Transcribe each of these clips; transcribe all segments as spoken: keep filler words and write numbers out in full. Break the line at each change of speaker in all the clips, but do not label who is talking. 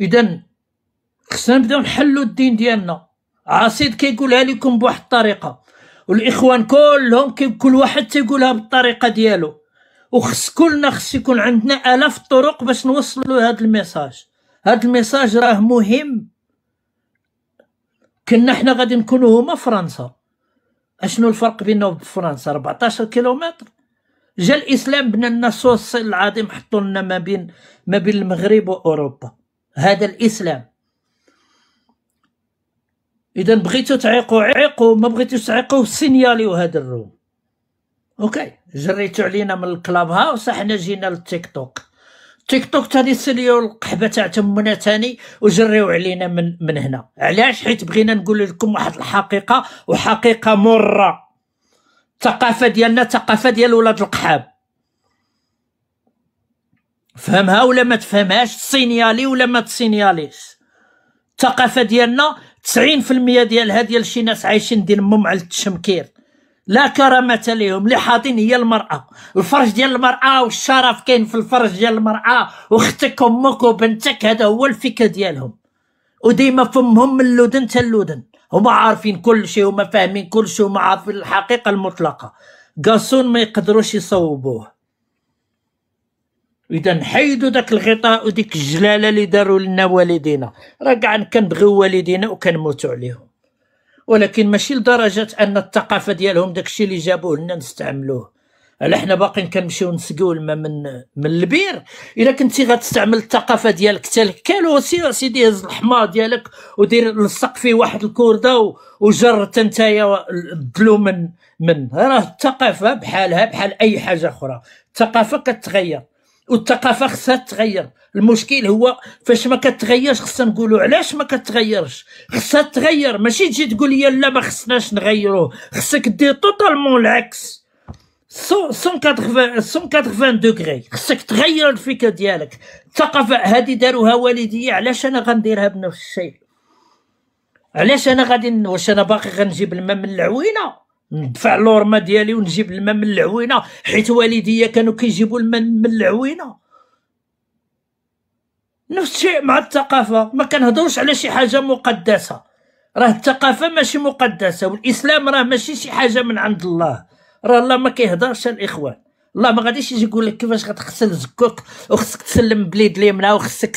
اذا خصنا نبداو نحلوا الدين ديالنا. عصيد كيقولها لكم بواحد الطريقه، والاخوان كلهم كل واحد تيقولها بالطريقه ديالو، وخص كلنا خص يكون عندنا الاف الطرق باش نوصلوا هذا الميساج. هذا الميساج راه مهم. كنا حنا غادي نكونوا هما فرنسا، اشنو الفرق بيننا وبين فرنسا؟ أربعطاش كيلومتر. جا الاسلام بنى لنا سوس العظيم، حطوا لنا ما بين ما بين المغرب واوروبا. هذا الاسلام. اذا بغيتو تعيقوا عيقوا، ما بغيتوش تعيقوا سينياليو هذا الروم. اوكي، جريتو علينا من الكلاب هاوس، حنا جينا للتيك توك. تيك توك تاني سليو القحبه تاع تمنا تاني وجريو علينا من من هنا. علاش؟ حيت بغينا نقول لكم واحد الحقيقه، وحقيقه مره. الثقافه ديالنا ثقافه ديال ولاد القحاب. فهمها ولا ما تفهمهاش، سينيالي ولا ما تسينياليش. الثقافه ديالنا تسعين في المية ديالها ديال شي ناس عايشين ديال امهم على التشمكير، لا كرامه ليهم. اللي حاطين هي المراه، الفرج ديال المراه والشرف كاين في الفرج ديال المراه، واختك امك وبنتك، هذا هو الفكر ديالهم. وديما فمهم من اللودن حتى اللودن، هما عارفين كل شيء، هما فاهمين كل شيء، هما عارفين الحقيقه المطلقه. قاصون ما يقدروش يصوبوه. اذا نحيدوا داك الغطاء وديك الجلاله اللي داروا لنا والدينا. راه كاع كنبغيو والدينا وكنموتوا عليهم، ولكن ماشي لدرجه ان الثقافه ديالهم داكشي اللي جابوه لنا نستعملوه. على حنا باقيين كنمشيو نسقيو الماء من من البير. الا كنتي غتستعمل الثقافه ديالك حتى الكالو، سيدي هز الحمار ديالك ودير لصق فيه واحد الكورده وجر نتايا الدلو من من راه الثقافه بحالها بحال اي حاجه اخرى. الثقافه كتغير، والثقافه خصها تغير. المشكل هو فاش ما كتغيرش. خصنا نقولوا علاش ما كتغيرش. خصها تغير، ماشي تجي تقول لي لا ما خصناش نغيروه. خصك دير توتالمون العكس، مية وثمانين دوغري. خصك تغير الفكر ديالك. الثقافه هذه داروها والديا، علاش انا غنديرها بنفس الشيء؟ علاش انا غادي، واش انا باقي غنجيب الماء من العوينه ندفع اللورما ديالي ونجيب الماء من العوينه حيت والديا كانوا كيجيبوا الماء من العوينه؟ نفس الشيء مع الثقافه. ما كنهضروش على شي حاجه مقدسه، راه الثقافه ماشي مقدسه، والاسلام راه ماشي شي حاجه من عند الله. راه الله ما كيهضرش الاخوان. الله ما غاديش يجي يقول لك كيفاش غتغسل زكوك، وخصك تسلم بليد اليمنى، وخصك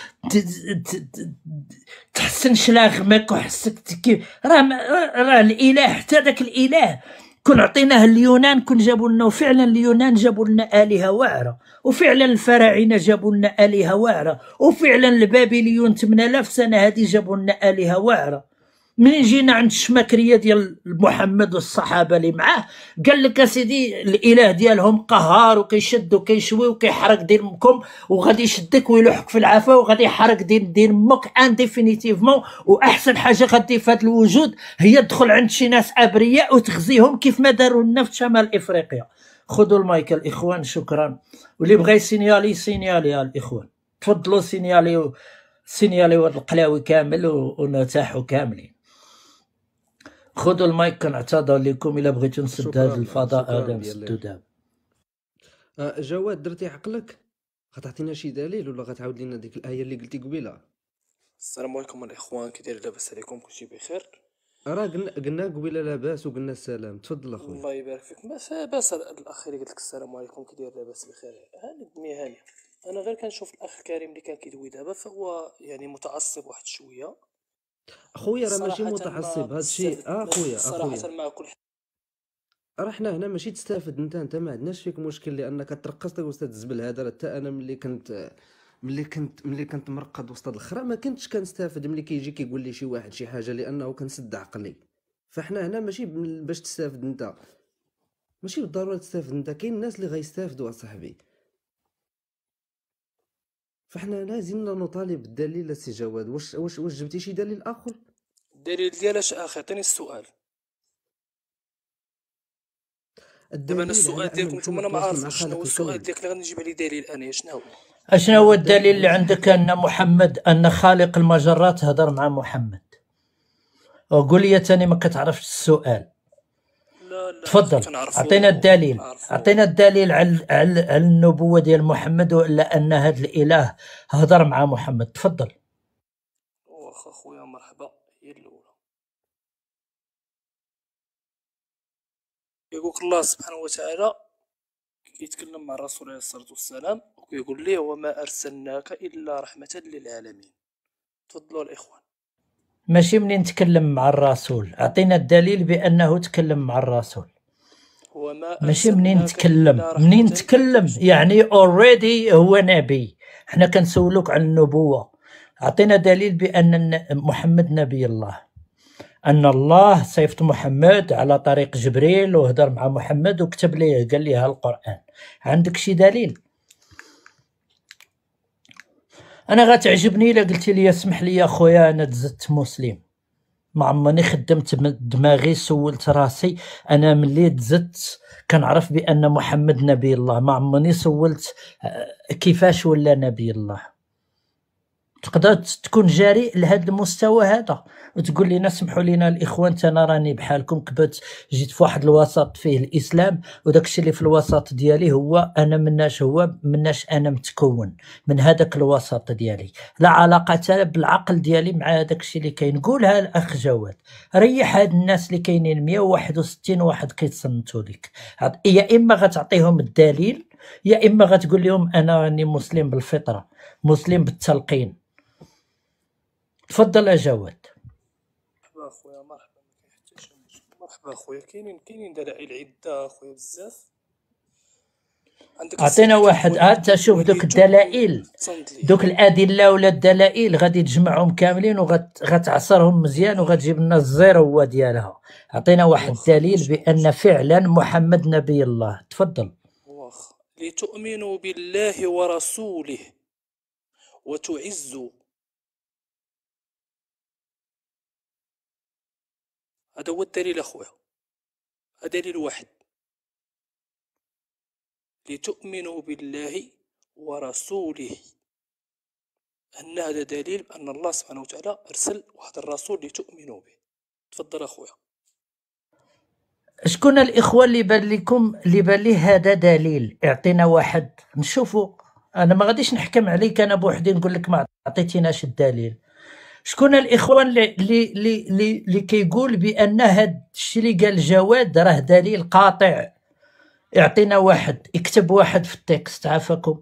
تحسن شلاغمك، وخصك راه راه الاله. حتى داك الاله كون عطيناه اليونان كون جابوا لنا، وفعلا اليونان جابوا لنا الهه واعره، وفعلا الفراعنه جابوا لنا الهه واعره، وفعلا البابليون ثمانية آلاف سنه هذه جابوا لنا الهه واعره. منين جينا عند الشماكريه ديال محمد والصحابه اللي معاه، قال لك اسيدي الاله ديالهم قهار وكيشد وكيشوي وكيحرق دين امكم، وغادي يشدك ويلوحك في العافيه، وغادي يحرق دين دين امك ان ديفينيتيفمون. واحسن حاجه غادي في هذا الوجود هي تدخل عند شي ناس ابرياء وتغزيهم كيف ما داروا لنا في شمال افريقيا. خذوا المايك الاخوان، شكرا. واللي بغى يسينيالي سينيالي الاخوان، تفضلوا سينيالي سينيالي هذا القلاوي كامل ونرتاحوا كاملين. خذوا المايك، كنعتذر لكم الا بغيتو نسد هذا الفضاء هذا نسدو دابا.
آه جواد، درتي عقلك؟ غتعطينا شي دليل ولا غتعاود لنا ديك الايه اللي قلتي قبيله؟
السلام عليكم الاخوان، كي داير؟ لاباس عليكم؟ كلشي بخير؟
راه قلنا قلنا قبيله لاباس وقلنا السلام. تفضل اخويا.
الله يبارك فيك. بس بس الاخ اللي قلت لك السلام عليكم كي داير؟ لاباس بخير؟ هاني الدنيا هانيه. انا غير كنشوف الاخ كريم اللي كان كيدوي دابا، فهو يعني متعصب واحد شويه.
اخويا راه ماشي متعصب هذا الشيء. اه خويا
صراحه
اخويا
مع كل
راه حنا هنا ماشي تستافد انت انت ما عندناش فيك مشكل، لانك ترقصت وسط الزبل هذا. حتى انا ملي كنت ملي كنت ملي كنت مرقد وسط الاخرى ما كنتش كنستافد ملي كيجي كيقول لي شي واحد شي حاجه، لانه كنسد عقلي. فاحنا هنا ماشي باش تستافد انت، ماشي بالضروره تستافد انت. كاين الناس اللي غيستافدوا اصاحبي. فاحنا لازمنا نطالب بالدليل. السي جواد، واش واش واش جبتي شي دليل اخر؟
الدليل ديال اش اخي؟ عطيني السؤال. دابا انا السؤال ديالكم نتوما انا ما عارفش شنو هو السؤال ديالك اللي غادي نجيب عليه دليل انا. شنو هو
اشنو هو الدليل اللي عندك ان محمد ان خالق المجرات هضر مع محمد؟ وقول لي ثاني ما كتعرفش السؤال.
لا لا
تفضل اعطينا الدليل. اعطينا الدليل على على النبوه ديال محمد، ولا ان هذا الاله هضر مع محمد. تفضل.
يقول الله سبحانه وتعالى يتكلم مع الرسول عليه الصلاة والسلام ويقول ليه وما أرسلناك إلا رحمة للعالمين. تفضلوا الإخوان.
ماشي منين تكلم مع الرسول، اعطينا الدليل بانه تكلم مع الرسول.
وما
ماشي منين
أرسلناك
تكلم،
إلا
منين
رحمة
تكلم يعني اوريدي هو نبي. حنا كنسولوك عن النبوة، اعطينا دليل بان الن- محمد نبي الله، ان الله صيفط محمد على طريق جبريل وهدر مع محمد وكتب ليه قال ليه القرآن. عندك شي دليل؟ انا غتعجبني الا قلتي لي اسمح لي يا خويا انا تزدت مسلم. ما عمرني خدمت من دماغي سولت راسي انا ملي تزدت كنعرف بان محمد نبي الله، ما عمرني سولت آه، كيفاش ولا نبي الله. تقدر تكون جريء لهذا المستوى هذا وتقول لنا سمحوا لنا الاخوان انا راني بحالكم كبت جيت في واحد الوسط فيه الاسلام وداك الشيء اللي في الوسط ديالي هو انا مناش هو مناش انا متكون من هذاك الوسط ديالي، لا علاقه بالعقل ديالي مع هذاك الشيء اللي كاين. قولها الاخ جواد، ريح هاد الناس اللي كاينين مية وواحد وستين واحد كيتصنتوا لك. عط- يا اما غتعطيهم الدليل يا اما غتقول لهم انا راني مسلم بالفطره، مسلم بالتلقين. تفضل يا جواد.
مرحبا اخويا، مرحبا. ما كاين حتى شي مشكل. مرحبا اخويا، كاينين كاينين دلائل عده اخويا بزاف. عندك
اعطينا
الصديق
واحد،
الوليد
انت شوف دوك
وليد
الدلائل،
تصنت ليه.
دوك الادله ولا الدلائل غادي تجمعهم كاملين وغتعصرهم مزيان وغتجيب لنا الزيرو هو ديالها. اعطينا واحد
واخا
دليل
ماشي
بان
مشكل.
فعلا محمد نبي الله. تفضل.
واخا لتؤمنوا بالله ورسوله وتعزوا، هذا هو الدليل اخويا، هذا دليل واحد. لتؤمنوا بالله ورسوله، أن هذا دليل أن الله سبحانه وتعالى أرسل واحد الرسول لتؤمنوا به. تفضل أخويا.
شكون الاخوه اللي بان لكم اللي بان لي هذا دليل؟ اعطينا واحد نشوفوا. انا ما غاديش نحكم عليك انا بوحدي نقول لك ما عطيتيناش الدليل. شكون الاخوان اللي اللي اللي اللي, اللي كيقول بان هذا الشيء اللي قال جواد راه دليل قاطع؟ يعطينا واحد، يكتب واحد في التكست. عافاكم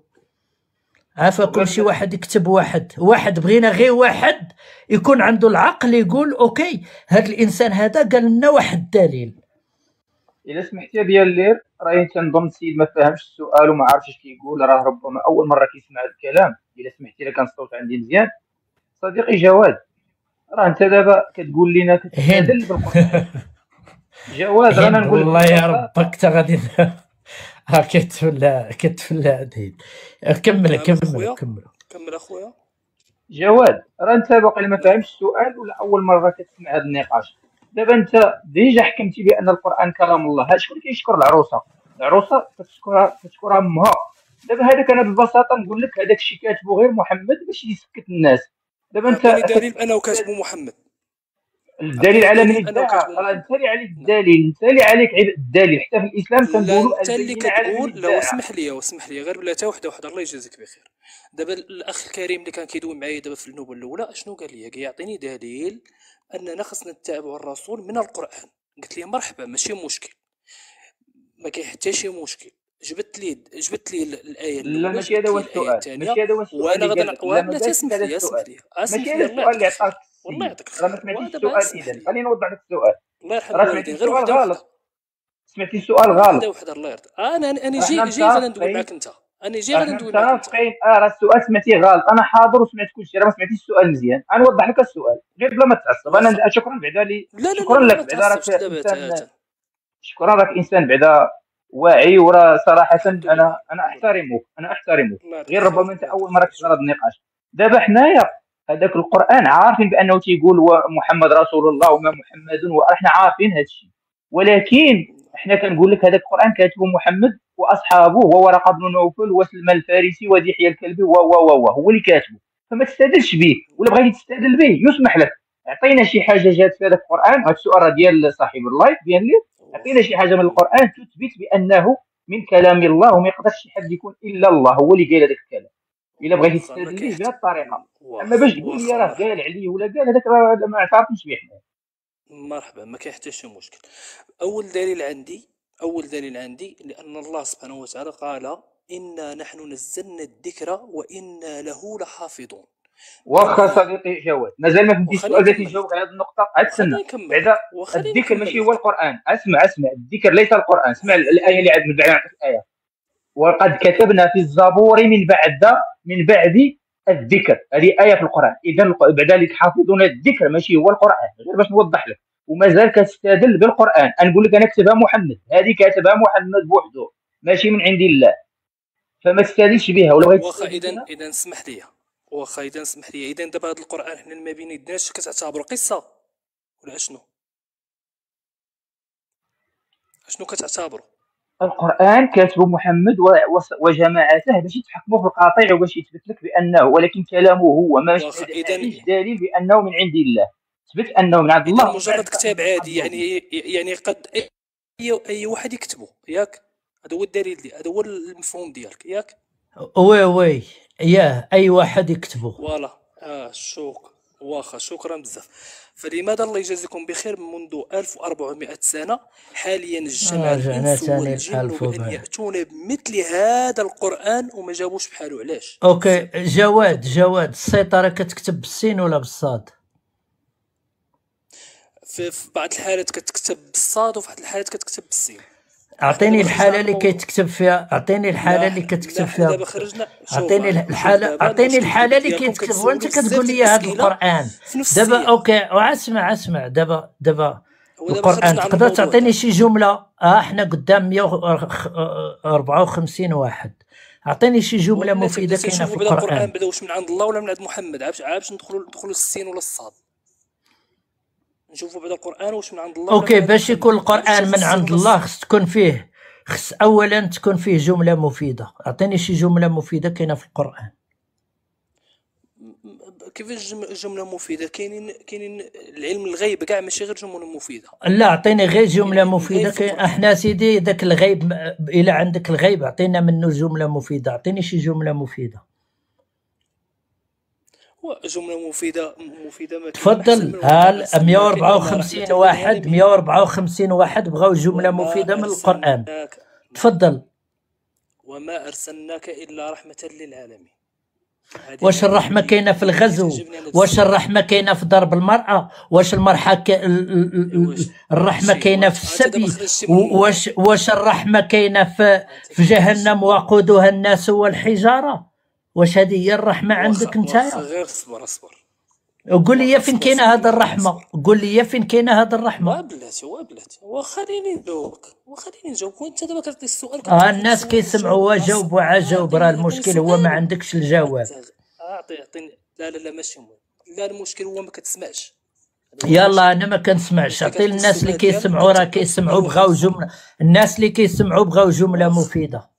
عافاكم شي واحد يكتب واحد واحد بغينا غير واحد يكون عنده العقل يقول اوكي هذا الانسان هذا قال لنا واحد الدليل.
الا سمحتي ديال الليل راهي تنظن السيد ما فهمش السؤال وما عرفش اش كيقول، راه ربما اول مره كيسمع هذا الكلام. الا سمحتي الا كان الصوت عندي مزيان صديقي جواد، راه انت دابا كتقول لنا كتستدل بالقران. جواد رانا
هند
نقول لك
والله يا
ببساطه
ربك تا غادي ها كتفلا كتفلا هند. كمل
نعم
كمل
أخويا،
كمل.
كمل أخويا.
جواد، راه انت باقي ما فهمش السؤال ولا اول مره كتسمع هذا النقاش. دابا انت ديجا حكمتي بان القران كلام الله. ها شكون كيشكر العروسه؟ العروسه كتشكرها كتشكرها امها. دابا هذاك انا ببساطه نقول لك هذاك الشيء كاتبه غير محمد باش يسكت الناس. دابا انت
أعطيني دليل أنه كاتبه محمد.
الدليل على من
دليل أنه
ادعى،
كاتبه
راه
محمد.
انت اللي عليك الدليل، انت اللي عليك عيب الدليل. حتى في الاسلام
لا
كنقولوا
انت اللي
البينه على من
كتقول. لا
ادعى.
واسمح لي واسمح لي غير بلا تا وحده وحده، الله يجازيك بخير. دابا الاخ الكريم اللي كان كيدوي معايا دابا في النوبه الاولى اشنو قال لي؟ يعطيني دليل اننا خصنا نتبعوا الرسول من القران. قلت لي مرحبا ماشي مشكل، ما كاين حتى شي مشكل. جبت لي جبت لي الايه
لا
الاولى،
ماشي هذا
جبت
هو
لي الايه
السؤال،
الثانيه،
ماشي هذا هو السؤال
وانا
اللي
غادي
قال لك. لا ما
لا
قالش
تسمح
هذا
لي
السؤال،
اسمح لي
ما
اسمح
كاين
لي الله
السؤال
يعطيك
اللي
الخير.
عطاك
والله
السيد.
يعطيك
راه ما
الخير.
سمعتيش
ودابا
السؤال.
اسمح
اذا
لي
خليني نوضح لك السؤال.
الله يرحم
راه سمعتي
الوالدين، غير
السؤال
وحده وحده
غلط، سمعتي السؤال
وحده
غلط.
وحده الله يرضى. انا انا
راه حنا
جي جي غادي ندوي
متفقين،
معاك انت، انا جي غادي
احنا
ندوي معاك انت.
متفقين. اه راه السؤال سمعتيه غلط، انا حاضر وسمعت كل شيء، راه ما سمعتيش السؤال مزيان. غنوضح لك السؤال غير بلا ما تعصب.
واخا
انا شكرا بعدا لي،
لا لا لا
شكرا
لا ما
لك بعدا راك
تعصبش دابا
انسان،
تاتا.
شكرا راك انسان بعدا واعي. وراه صراحه
الحمد لله
انا انا
الحمد لله.
احترمك، انا احترمك.
الله يعطيك
غير
الخير
ربما انت
الله يعطيك
اول مره
الخير.
كتهضر هذا
شكرا.
النقاش. دابا حنايا هذاك القران عارفين بانه تيقول محمد رسول الله وما محمد، واحنا عارفين هذا الشيء، ولكن احنا كنقول لك هذاك القران كاتبه محمد واصحابه وورقه بن نوفل وسلمان الفارسي ودحيه الكلبي و و و هو اللي كاتبه. فما تستدلش به، ولا بغيتي تستدل به يسمح لك. عطينا شي حاجه جات في هذاك القران. هذا السؤال راه ديال صاحب اللايف ديال لي. عطينا شي حاجه من القران تثبت بانه من كلام الله وما يقدرش شي حد يكون الا الله هو اللي قال هذاك الكلام. الا بغيتي
واخا ما
تستدل
كاين
به بهذه
حتى
الطريقه. اما
واخا
باش تقول لي
واخا
راه
مرحبا
قال عليه ولا قال هذاك راه ما اعترفنيش به.
مرحبا ما كاين حتى شي مشكل. اول دليل عندي اول دليل عندي لان الله سبحانه وتعالى قال انا نحن نزلنا الذكر وانا له لحافظون.
واخا
معناها
صديقي جواد مازال ما فهمتيش
وخليني
السؤال، بغيت
نكمل
نجاوبك على هذه النقطه. عاد
وخليني
استنى
نكمل
بعدا.
لك وخليني
الذكر
نكمل
ماشي هو
لك
القران. اسمع اسمع، الذكر ليس القران. اسمع الايه اللي عاد بعد نعطيك الايه. وقد كتبنا في الزبور من بعد من بعد الذكر. هذه ايه في القران. اذا بعد ذلك حافظون الذكر ماشي هو القران، غير باش نوضح لك. ومازال كتستدل بالقران. نقول لك انا كتبها محمد، هذه كاتبها محمد بوحده ماشي من عند الله، فما تستدلش بها. ولا بغيت
واخا
تستدل
اذا
بها
اذا سمح لي واخا اذا سمح لي اذا دابا هذا القران حنا ما بين يدناش كتعتبروا قصه ولا اشنو اشنو كتعتبروا؟
القرآن كاتبه محمد و- وس- وجماعته باش يتحكموا في القاطع وباش يثبت لك بأنه، ولكن كلامه هو ما
واخا
ما
اذا
فيش دليل بأنه من عند الله. ثبت أنه من عند
اذا
الله ومن بعد
مجرد كتاب
فهم
عادي
قبله.
يعني يعني قد اي اي واحد يكتبه ياك. هذا هو الدليل دي هذا هو المفهوم ديالك ياك.
وي وي ياه اي واحد يكتبه.
فوالا اه شوك واخا شكرا بزاف. فلماذا الله يجازيكم بخير منذ ألف وأربعمائة سنة حاليا اجتمع
رجعنا
الإنس
ثاني
والجن
الألف
بأن
وبعد.
يأتون بمثل هذا القرآن وما جابوش بحاله. علاش؟
اوكي جواد جواد السيطرة كتكتب بالسين ولا بالصاد؟
في, في بعض الحالات كتكتب بالصاد وفي بعض الحالات كتكتب بالسين.
اعطيني الحالة اللي كيتكتب فيها. اعطيني الحالة اللي كتكتب
حنا دابا
فيها.
خرجنا.
اعطيني الحالة اعطيني الحالة اللي كيتكتب وانت كتقول لي هذا القرآن دابا. اوكي واسمع اسمع دابا دابا القرآن تقدر تعطيني شي جملة؟ اه احنا قدام مية وأربعة وخمسين واحد. اعطيني شي جملة مفيدة كاينة في القرآن.
القرآن بدا واش من عند الله ولا من عند محمد؟ عابش عابش ندخلوا ندخلوا السين ولا الصاد نشوفوا بعدا القرآن واش من عند الله.
اوكي باش يكون القرآن من عند الله خص تكون فيه خص اولا تكون فيه جملة مفيدة. اعطيني شي جملة مفيدة كاينة في القرآن.
كيفاش جملة مفيدة؟ كاينين كاينين العلم الغيب كاع ماشي غير جملة مفيدة.
لا اعطيني غير جملة مفيدة. كاين احنا سيدي ذاك الغيب الى عندك الغيب اعطينا منه جملة مفيدة. اعطيني شي جملة مفيدة.
جملة مفيدة مفيدة ما
تفضل. هال مية وأربعة وخمسين واحد مية وأربعة وخمسين واحد بغاو جملة مفيدة من القرآن. تفضل.
وما أرسلناك إلا رحمة للعالمين.
واش الرحمة كاينة في الغزو؟ واش الرحمة كاينة في ضرب المرأة؟ واش المرحة ك... الرحمة كاينة في السبي؟ واش واش الرحمة كاينة في في جهنم وقودها الناس والحجارة؟ واش هذه هي الرحمة عندك نتايا؟
غير صبر اصبر
وقول لي فين كاينه هذه الرحمه. قول لي فين كاينه هذه الرحمه.
وبلاتي وبلاتي وخليني نجاوبك وخليني نجاوبك وانت دابا كتعطي السؤال.
اه الناس كيسمعوا وجاوب وعجاوب. راه المشكل هو ما عندكش الجواب.
اعطي اعطيني. لا لا لا ماشي مهم. لا المشكل هو ما كتسمعش.
يلا انا ما كنسمعش. عطي الناس اللي كيسمعوا راه كيسمعوا بغاو جمله. الناس اللي كيسمعوا بغاو جمله مفيده.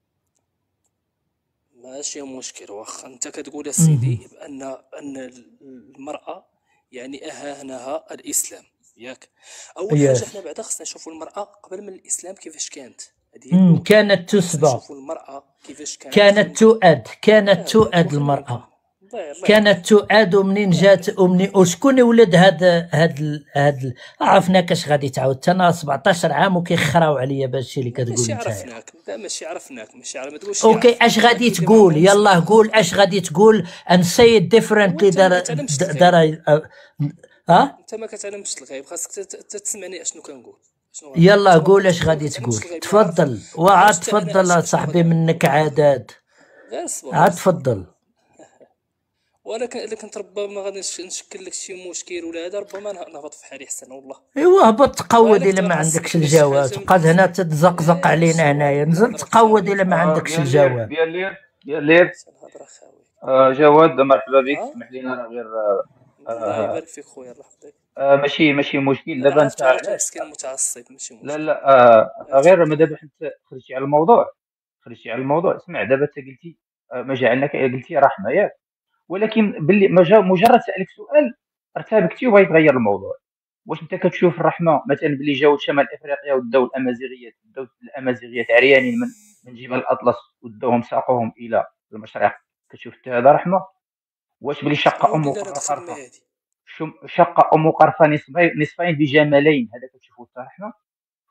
ماشي مشكل. واخا انت كتقول يا سيدي بان ان المراه يعني اهانها الاسلام ياك. اول حاجه حنا بعدا خصنا نشوفوا المراه قبل من الاسلام كيفاش كانت.
هذه كانت تسبى.
نشوفوا المراه كيفاش كانت.
كانت تؤد كانت تؤد المراه كانت تؤاد. ومنين جات ومنين وشكون ولد هاد هاد هاد عرفناك اش غادي تعاود. انا سبعطاش عام وكيخراو عليا بهادشي اللي كتقول
ماشي
انت.
عرفناك لا ماشي عرفناك ماشي عرف ما تقولش.
اوكي اش غادي تقول؟ يلا قول اش غادي تقول. ان سي ديفرنتلي دار دار ها
انت ما كتعلمش الغيب خاصك تسمعني اشنو كنقول.
يلا قول اش غادي تقول. تفضل. وعاد تفضل صاحبي منك عادات. عاد تفضل.
ولكن الا كنت ربما غادي نشكل لك شي مشكل ولا هذا ربما نهبط في حالي احسن والله.
ايوا هبط تقود الا ما عندكش الجواب. تبقى هنا تتزقزق علينا هنايا. نزل تقود الا ما عندكش الجواب.
ديال لير ديال لير جواد مرحبا بك. اسمح لينا راه غير
الله يبارك فيك خويا الله يحفظك.
ماشي ماشي مشكل. دابا انت
مسكين متعصب ماشي مشكل.
لا لا غير ما دابا حتى خرجتي على الموضوع خرجتي على الموضوع. اسمع دابا انت قلتي ما جعلناك قلتي رحمه ياك، ولكن باللي مجرد سالك سؤال ارتبكتي وبغيت تغير الموضوع. واش انت كتشوف الرحمه مثلا باللي جاو شمال افريقيا وداو الامازيغيه داو الامازيغيه عريانين من من جبال الاطلس وداوهم ساقوهم الى المشرق، كتشوف حتى هذا رحمه؟ واش بلي شق ام قرفه شق ام قرفه نصفين نصفين بجمالين هذا كتشوفوا حتى رحمه؟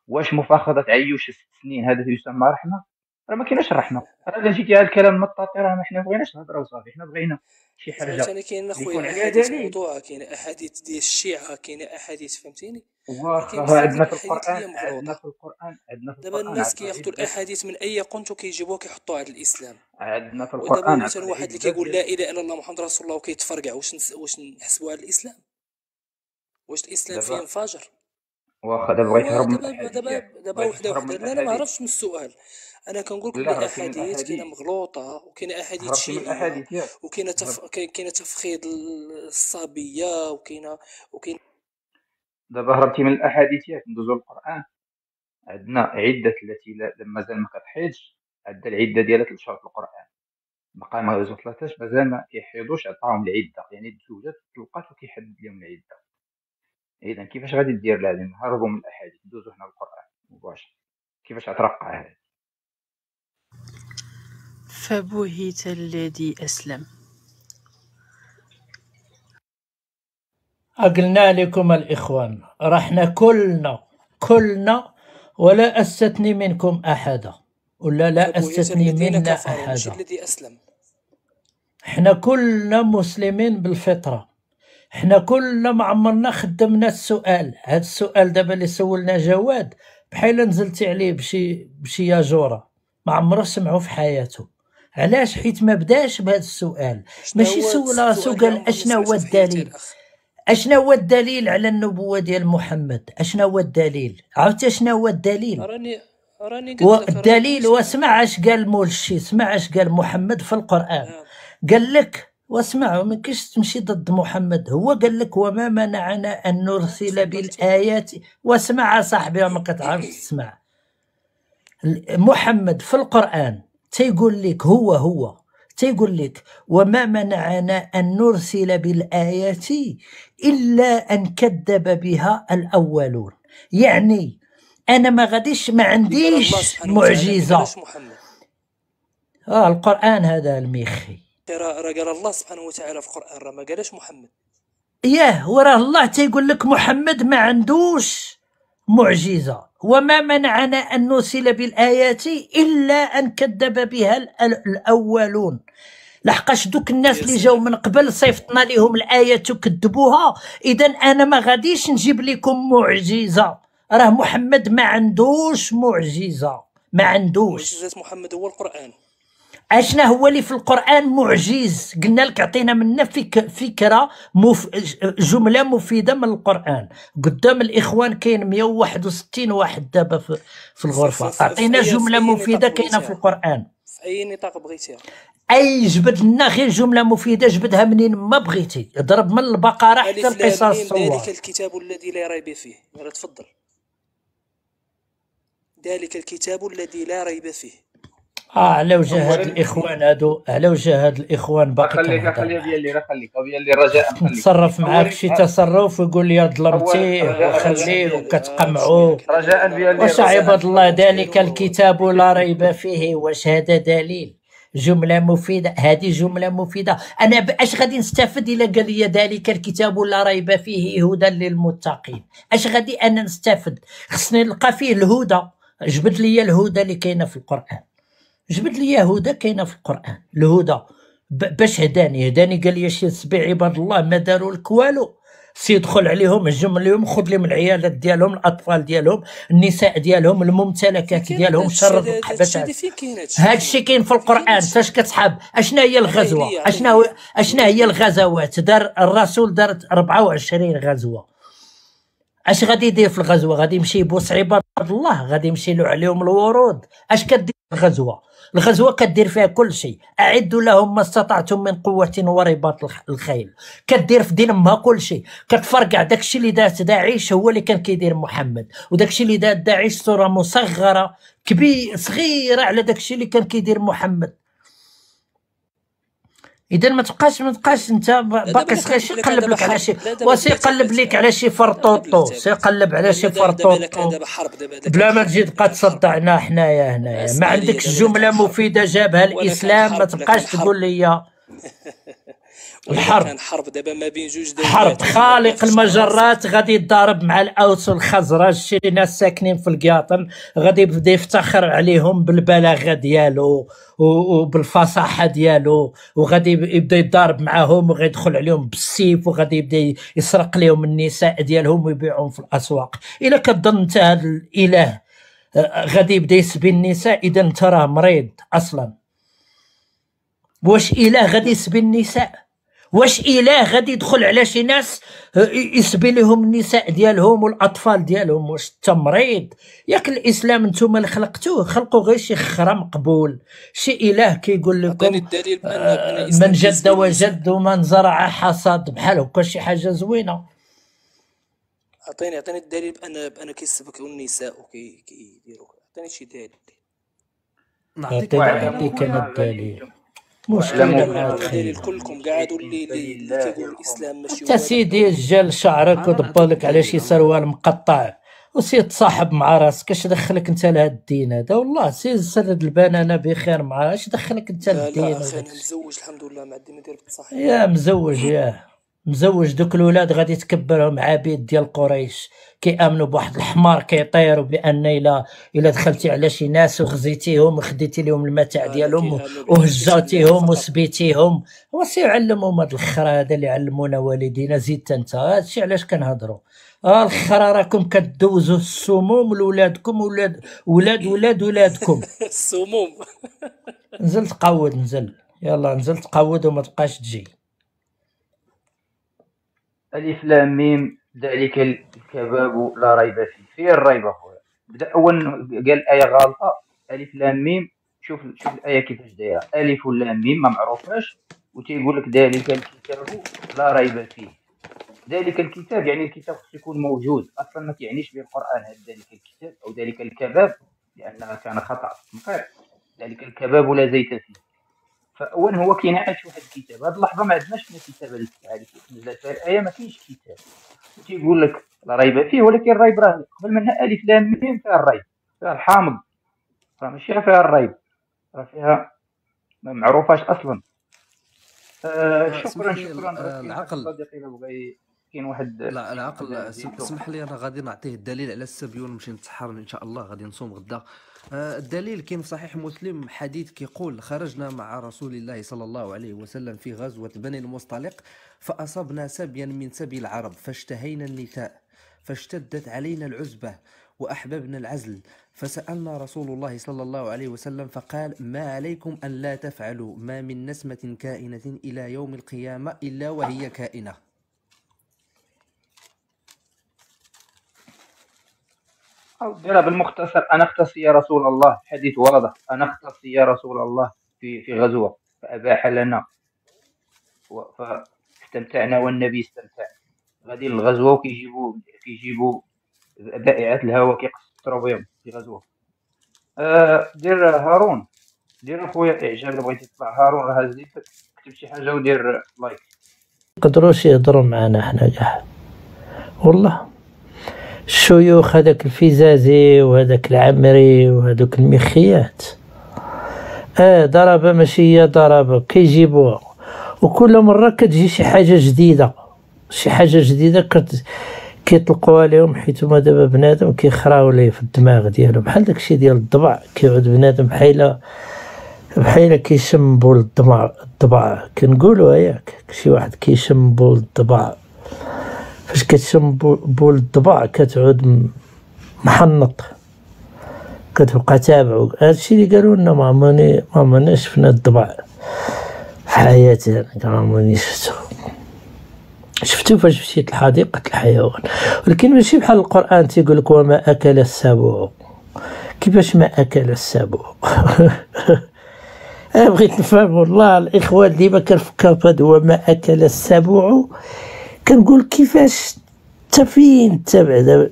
واش مفاخذه عيوش ست سنين هذا يسمى رحمه؟ راه ما كايناش الرحمه. راه الا جيتي على الكلام مطاطي راه ما حنا بغيناش نهضروا صافي، حنا بغينا شي حاجه
فهمتني. كاين
اللي يكون
اخويا
عليها
احاديث
دليل.
موضوعه، كاين احاديث ديال الشيعه، كاين احاديث فهمتيني، راه كاين
واخا
بزاف
عندنا
ديال
في
الاحاديث اللي
القران،
هي
عندنا
مغلوطه.
في القران عندنا في
دابا
القران
الناس
عندنا
كياخذوا
عده
الاحاديث من اي قنت وكيجيبوها كيحطوها على الاسلام.
عندنا في
ودابا
القران
مثلا
عقل
واحد اللي
عده
كيقول
ديال.
لا اله الا الله محمد رسول الله وكيتفرقع، واش نس... واش نحسبوها على الاسلام؟ واش الاسلام فيه
دابا
انفجر؟
واخا دابا بغيت
هو
تهرب من
دابا
الاحاديث
دابا
ياك،
دابا
بغيت
وحده
تهرب من
وحده. لا انا ما
الاحاديث.
عرفتش من السؤال. انا كنقول لكم
لا
بلي
هربتي من
احاديث كاينه
الاحاديث،
مغلوطه، وكاينه احاديث
هربتي من
شيعيه،
الاحاديث ياك.
وكاينه تف...
هرب-
كاينه تفخيض الصابيه، وكاينه وكاين
دابا هربتي من الاحاديث ياك، ندوزو للقران. عندنا عده التي لا- مازال ما كتحيدش، عندنا العده ديالها ثلاث شهور في القران، بقى ما يوزو ثلاثه مازال ما كيحيدوش، عطاهم العده يعني الزوجات طلقات وكيحدد لهم العده. اذا كيفاش غادي دير؟ لازم نهربوا من الاحاديث ندوزو هنا للقران مباشر. كيفاش غترقع هذا؟
فبهت الذي أسلم.
قلنا لكم الإخوان، رحنا كلنا كلنا ولا أستثني منكم أحدا، ولا لا
فبهت
أستثني
الذين
منا
كفروا ماشي
أحدا.
الذي اسلم.
احنا كلنا مسلمين بالفطرة، احنا كلنا ما عمرنا خدمنا السؤال. هذا السؤال دابا اللي سولنا جواد بحال نزلتي عليه بشي بشي ياجوره ما عمره سمعوا في حياته. علاش؟ حيت ما بداش بهذا السؤال،
شنو
ماشي
هو
سول راسو
السؤال اللي
قال
عمرني
اشنا هو
سمعته في حياتي
الدليل،
الاخ؟
اشنا هو الدليل على النبوة ديال محمد، اشنا هو الدليل؟ عرفتي اشنا هو الدليل؟
راني راني قلت لك راني
والدليل،
سمعت.
واسمع اش قال مولشي، اسمع اش قال محمد في القرآن.
نعم.
قال لك واسمعوا، ما كاينش تمشي ضد محمد، هو قال لك وما منعنا ان نرسل
تفضلتي.
بالايات. واسمع صاحبي ما كتعرفش تسمع. محمد في القرآن تيقول لك هو هو تيقول لك وما منعنا ان نرسل بالايات الا ان كذب بها الاولون. يعني انا ما غاديش، ما
اللي قال الله
عنديش
سبحانه وتعالى ما
معجزه.
قالش محمد.
اه القرآن هذا الميخي،
راه راه قال الله سبحانه وتعالى في القران، راه ما قالش محمد.
ياه وراه الله تيقول لك محمد ما عندوش معجزة. وما منعنا أن نرسل بالآيات إلا أن كذب بها ال- الأولون. لحقاش دوك الناس
يا
اللي جاو
سلام.
من قبل صيفطنا لهم الآيات وكذبوها، إذا أنا ما غاديش نجيب لكم معجزة. راه محمد ما عندوش معجزة، ما عندوش.
معجزات محمد هو القران.
اشنا هو اللي في القرآن معجز؟ قلنا لك عطينا منا فك فكرة مف... جملة مفيدة من القرآن. قدام الإخوان كاين مية وواحد وستين واحد دابا في, في الغرفة.
في- في-
أعطينا
في أي-
جملة
في أي
مفيدة
نطاق
كاينة في
بغيتيها؟
القرآن.
في اي نطاق بغيتيها.
أي جبد لنا غير جملة مفيدة، جبدها منين ما بغيتي، اضرب من البقرة حتى
الف لام
القصص
ميم
الصور.
ذلك الكتاب الذي لا ريب فيه. يلا تفضل. ذلك الكتاب الذي لا ريب فيه.
اه على وجه هاد
أولاً-
الإخوان هادو، على وجه هاد الإخوان باقي
خليك
كنهضر
خليها
معاك.
ديال لي راه خليك أو ديال لي رجاء خليك.
نتصرف معاك
أولاً-
شي تصرف ويقول لي ظلمتيه
رجاء-
وخليه
رجاء-
وكتقمعوا.
رجاء-
رجاء ديال لي
واش
رجاء.
عباد الله ذلك الكتاب لا ريب فيه؟ واش هذا دليل؟ جملة مفيدة، هذه جملة مفيدة. أنا ب- أش غادي نستفد إلا قال لي ذلك الكتاب لا ريب فيه هدى للمتقين؟ أش غادي أنا نستفد؟ خصني نلقى فيه الهدى. جبد لي الهدى اللي كاينة في القرآن، جبد لي هدى كاينة في القرآن. الهدى ب- باش هداني هداني قال لي شي سبع عباد الله ما داروا لك والو، سي دخل عليهم هجم لهم، خذ لهم العيالات ديالهم، الاطفال ديالهم، النساء ديالهم، الممتلكات ديالهم، شرد القحبات.
هذا فين كاين هادشي؟
هاد الشيء كاين في القرآن. فاش كتسحب اشنا هي الغزوة،
عطيه لي،
اشنا هو اشنا هي الغزوات؟ دار الرسول دار أربعة وعشرين غزوة. اش غادي يدير في الغزوة؟ غادي يمشي يبوس عباد الله، غادي يمشي له عليهم الورود. اش كدير الغزوة؟ الغزوة كدير فيها كل شيء. أعدوا لهم ما استطعتم من قوة ورباط الخ- الخيل. كدير في دين امها كل شيء. كتفرقع داكشي اللي دارت داعش هو اللي كان كيدير محمد، وداكشي اللي دارت داعش صورة مصغرة كبير صغيرة على داكشي اللي كان كيدير محمد. اذا ما تبقاش ما تبقاش انت باقي صغير. شي يقلب لك على شي وسي يقلب لك على شي فرطوطو، سي يقلب على شي فرطوطو
دابا حرب دابا
بلا ما تجي تبقى تصدعنا حنايا هنايا. ما عندكش جمله مفيده جابها الاسلام، ما تبقاش تقول لي الحرب.
كان حرب دابا ما بين جوج دولات،
حرب خالق المجرات غادي يتضارب مع الاوس والخزرج، شي ناس ساكنين في القياطن غادي يبدا يفتخر عليهم بالبلاغه ديالو وبالفصاحه ديالو، وغادي يبدا يتضارب معاهم وغيدخل عليهم بالسيف وغادي يبدا يسرق لهم النساء ديالهم ويبيعهم في الاسواق. الا كتظن انت هذا الاله غادي يبدا يسبي النساء، اذا انت راه مريض اصلا. واش اله غادي يسبي النساء؟ واش اله غادي يدخل على شي ناس يسبي لهم النساء ديالهم والاطفال ديالهم؟ واش انت مريض؟ ياك الاسلام نتوما اللي خلقتوه خلقوا غير شي خرا مقبول، شي اله كيقول لكم
الدليل بان
آه من جد وجد ومن زرع حصاد، بحال هكا شي حاجه زوينه.
عطيني عطيني الدليل بان بان كيسبكوا النساء وكيديروا، عطيني شي دليل.
نعطيك
نعطيك انا الدليل.
مشكلة الدليل كلكم قاعدوا اللي اللي كيقولوا الاسلام ماشي
انت سيدي جال شعرك ودبالك على شي سروال مقطع وسي تصاحب مع راسك، اش دخلك انت لهاد الدين هذا؟ والله سي سرد البنانه بخير معاه، اش دخلك انت للدين هذا؟
لا انا مزوج الحمد لله، ما عندي ما ندير بالتصاحب.
يا مزوج ياه مزوج، دوك الولاد غادي تكبرهم عبيد ديال قريش كيامنوا بواحد الحمار كيطيروا بان الا الا دخلتي على شي ناس وخزيتيهم وخديتي لهم المتاع ديالهم وهجاتيهم وسبيتيهم، وسي علمهم هاد الخرا هذا اللي علمونا والدينا. زيدت انت هادشي علاش كنهضروا. اه الخرا راكم كدوزوا السموم لولادكم ولاد ولاد ولاد ولادكم.
السموم.
نزل تقود، نزل يلا نزل تقود وما تبقاش تجي.
ألف لام ميم ذلك الكباب لا ريب فيه. فيه الريب اخويا. بدا اول قال ايه غلطه، ألف لام ميم. شوف شوف الايه كيفاش دايره، ألف لام ميم ما معروفاش وتيقول لك ذلك الكتاب لا ريب فيه. ذلك الكتاب يعني الكتاب خصو يكون موجود اصلا، ما كيعنيش به القران هذا ذلك الكتاب او ذلك الكباب، لانها كان خطا في التنقيط. ذلك الكباب لا زيت فيه. فاولا هو كينعت واحد الكتاب. هاد اللحظه ما عندناش حنا كتاب هذه نزلت فيها الايه، ما كاينش كتاب تيقول لك لا ريب فيه، ولكن الريب راه قبل منها الف لام ميم فيها الريب، فيها الحامض، راه ماشي فيها الريب، راه فيها ما معروفاش اصلا. آه شكرا شكرا
آه العقل
صديقي الا بغى كاين واحد.
لا العقل اسمح لي انا غادي نعطيه الدليل على السبيون ونمشي نتسحر ان شاء الله، غادي نصوم غدا. آه الدليل كاين في صحيح مسلم حديث كيقول خرجنا مع رسول الله صلى الله عليه وسلم في غزوة بني المصطلق فأصبنا سبيا من سبي العرب فاشتهينا النساء فاشتدت علينا العزبة وأحببنا العزل فسألنا رسول الله صلى الله عليه وسلم فقال ما عليكم أن لا تفعلوا ما من نسمة كائنة إلى يوم القيامة إلا وهي كائنة.
أو ديرها بالمختصر، أنا اختصي يا رسول الله، حديث ورد أنا اختصي يا رسول الله في في غزوة فأباح لنا فاستمتعنا والنبي استمتع. غادي للغزوة وكيجيبوا كيجيبوا بائعات الهواء كيقصروا بهم في غزوة. أه دير هارون، دير اخويا اعجاب اللي بغيتي تطلع. هارون راه زيد كتب شي حاجة ودير لايك.
يقدروش يهضروا معنا حنا كاع والله. الشيوخ هذاك الفيزازي وهذاك العمري وهذوك المخيات اه ضربه ماشي هي ضربه كيجيبوها، وكل مره كتجي شي حاجه جديده شي حاجه جديده كت كيطلقوها لهم، حيت هما دابا بنادم كيخراو ليه في الدماغ ديالو بحال داكشي ديال الضبع. كيعود بنادم بحال بحال كيشم بول الضبع الضبع كنقولوا ياك شي واحد كيشم بول الضبع، فاش كتشم بول الضبع كتعود محنط كتبقى تابعو. هادشي اللي قالوا لنا ما عمرني ما عمرنا شفنا الضبع في حياتي، انا ما عمرني شفتو شفتو فاش مشيت لحديقة الحيوان، ولكن ماشي بحال القرآن تيقول لك وما أكل السبع. كيفاش ما أكل السبع؟ أنا بغيت نفهم والله الإخوان ديما كنفكر فهاد وما أكل السبع، كنقول كيفاش انت فين انت بعدا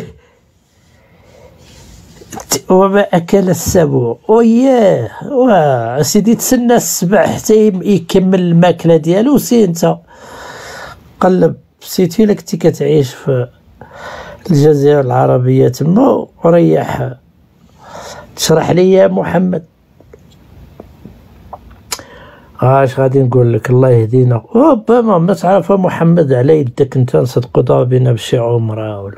وما أكل السبع. وياه واه سيدي تسنى السبع حتى يكمل الماكلة ديالو، سي انت قلب سيتي لك كنتي كتعيش في الجزيرة العربية تما وريح تشرح لي يا محمد. اش غادي نقول لك الله يهدينا. ربما ما تعرف محمد على يدك انت نصدقوا ضربنا بشي عمره ولا.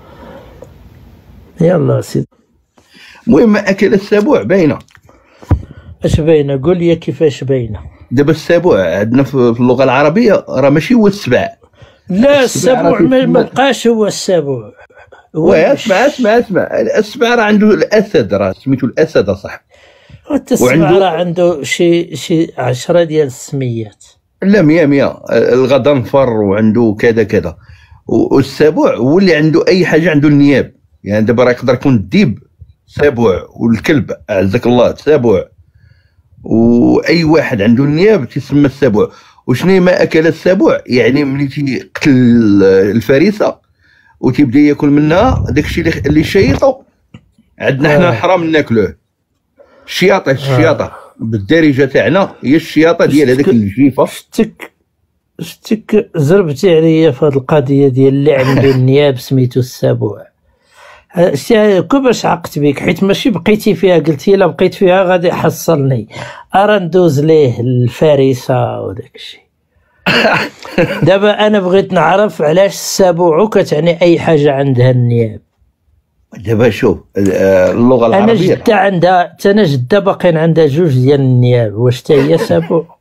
يلا سيدي.
المهم اكل السبوع باينه.
اش باينه؟ قول لي كيفاش باينه.
دابا السبوع عندنا في اللغه العربيه راه ماشي هو السبع.
لا السبوع ما بقاش هو السبوع.
واه اسمع اسمع اسمع السبع راه عنده الاسد، راه سميتو الاسد اصاحبي.
السبع راه عنده شي شي عشرة ديال السميات.
لا مية مية. الغضنفر وعنده كذا كذا. والسبوع هو اللي عنده اي حاجه، عنده النياب. يعني دابا راه يقدر يكون الديب سبوع، والكلب اعزك الله سبوع، واي واحد عنده النياب تسمى السبوع. وشنو ما اكل السبوع؟ يعني ملي تيقتل الفريسه وتيبدا ياكل منها داكشي اللي شيطو، عندنا حنا حرام ناكلوه. الشياطه الشياطه بالدارجه تاعنا هي الشياطه ديال هذاك الجيفه.
شتك شتك زربتي عليا في هذه القضيه ديال اللي عنده النياب سميتو السبوع. شتي باش عقت بك، حيت ماشي بقيتي فيها، قلتي الا بقيت فيها غادي يحصلني، ارا ندوز ليه الفريسه وداك الشيء. دابا انا بغيت نعرف علاش السبوع كتعني اي حاجه عندها النياب.
دابا شوف اللغه العربيه،
انا جده عندها، انا جده باقين عندها جوج ديال النياب، واش حتى هي سبوع؟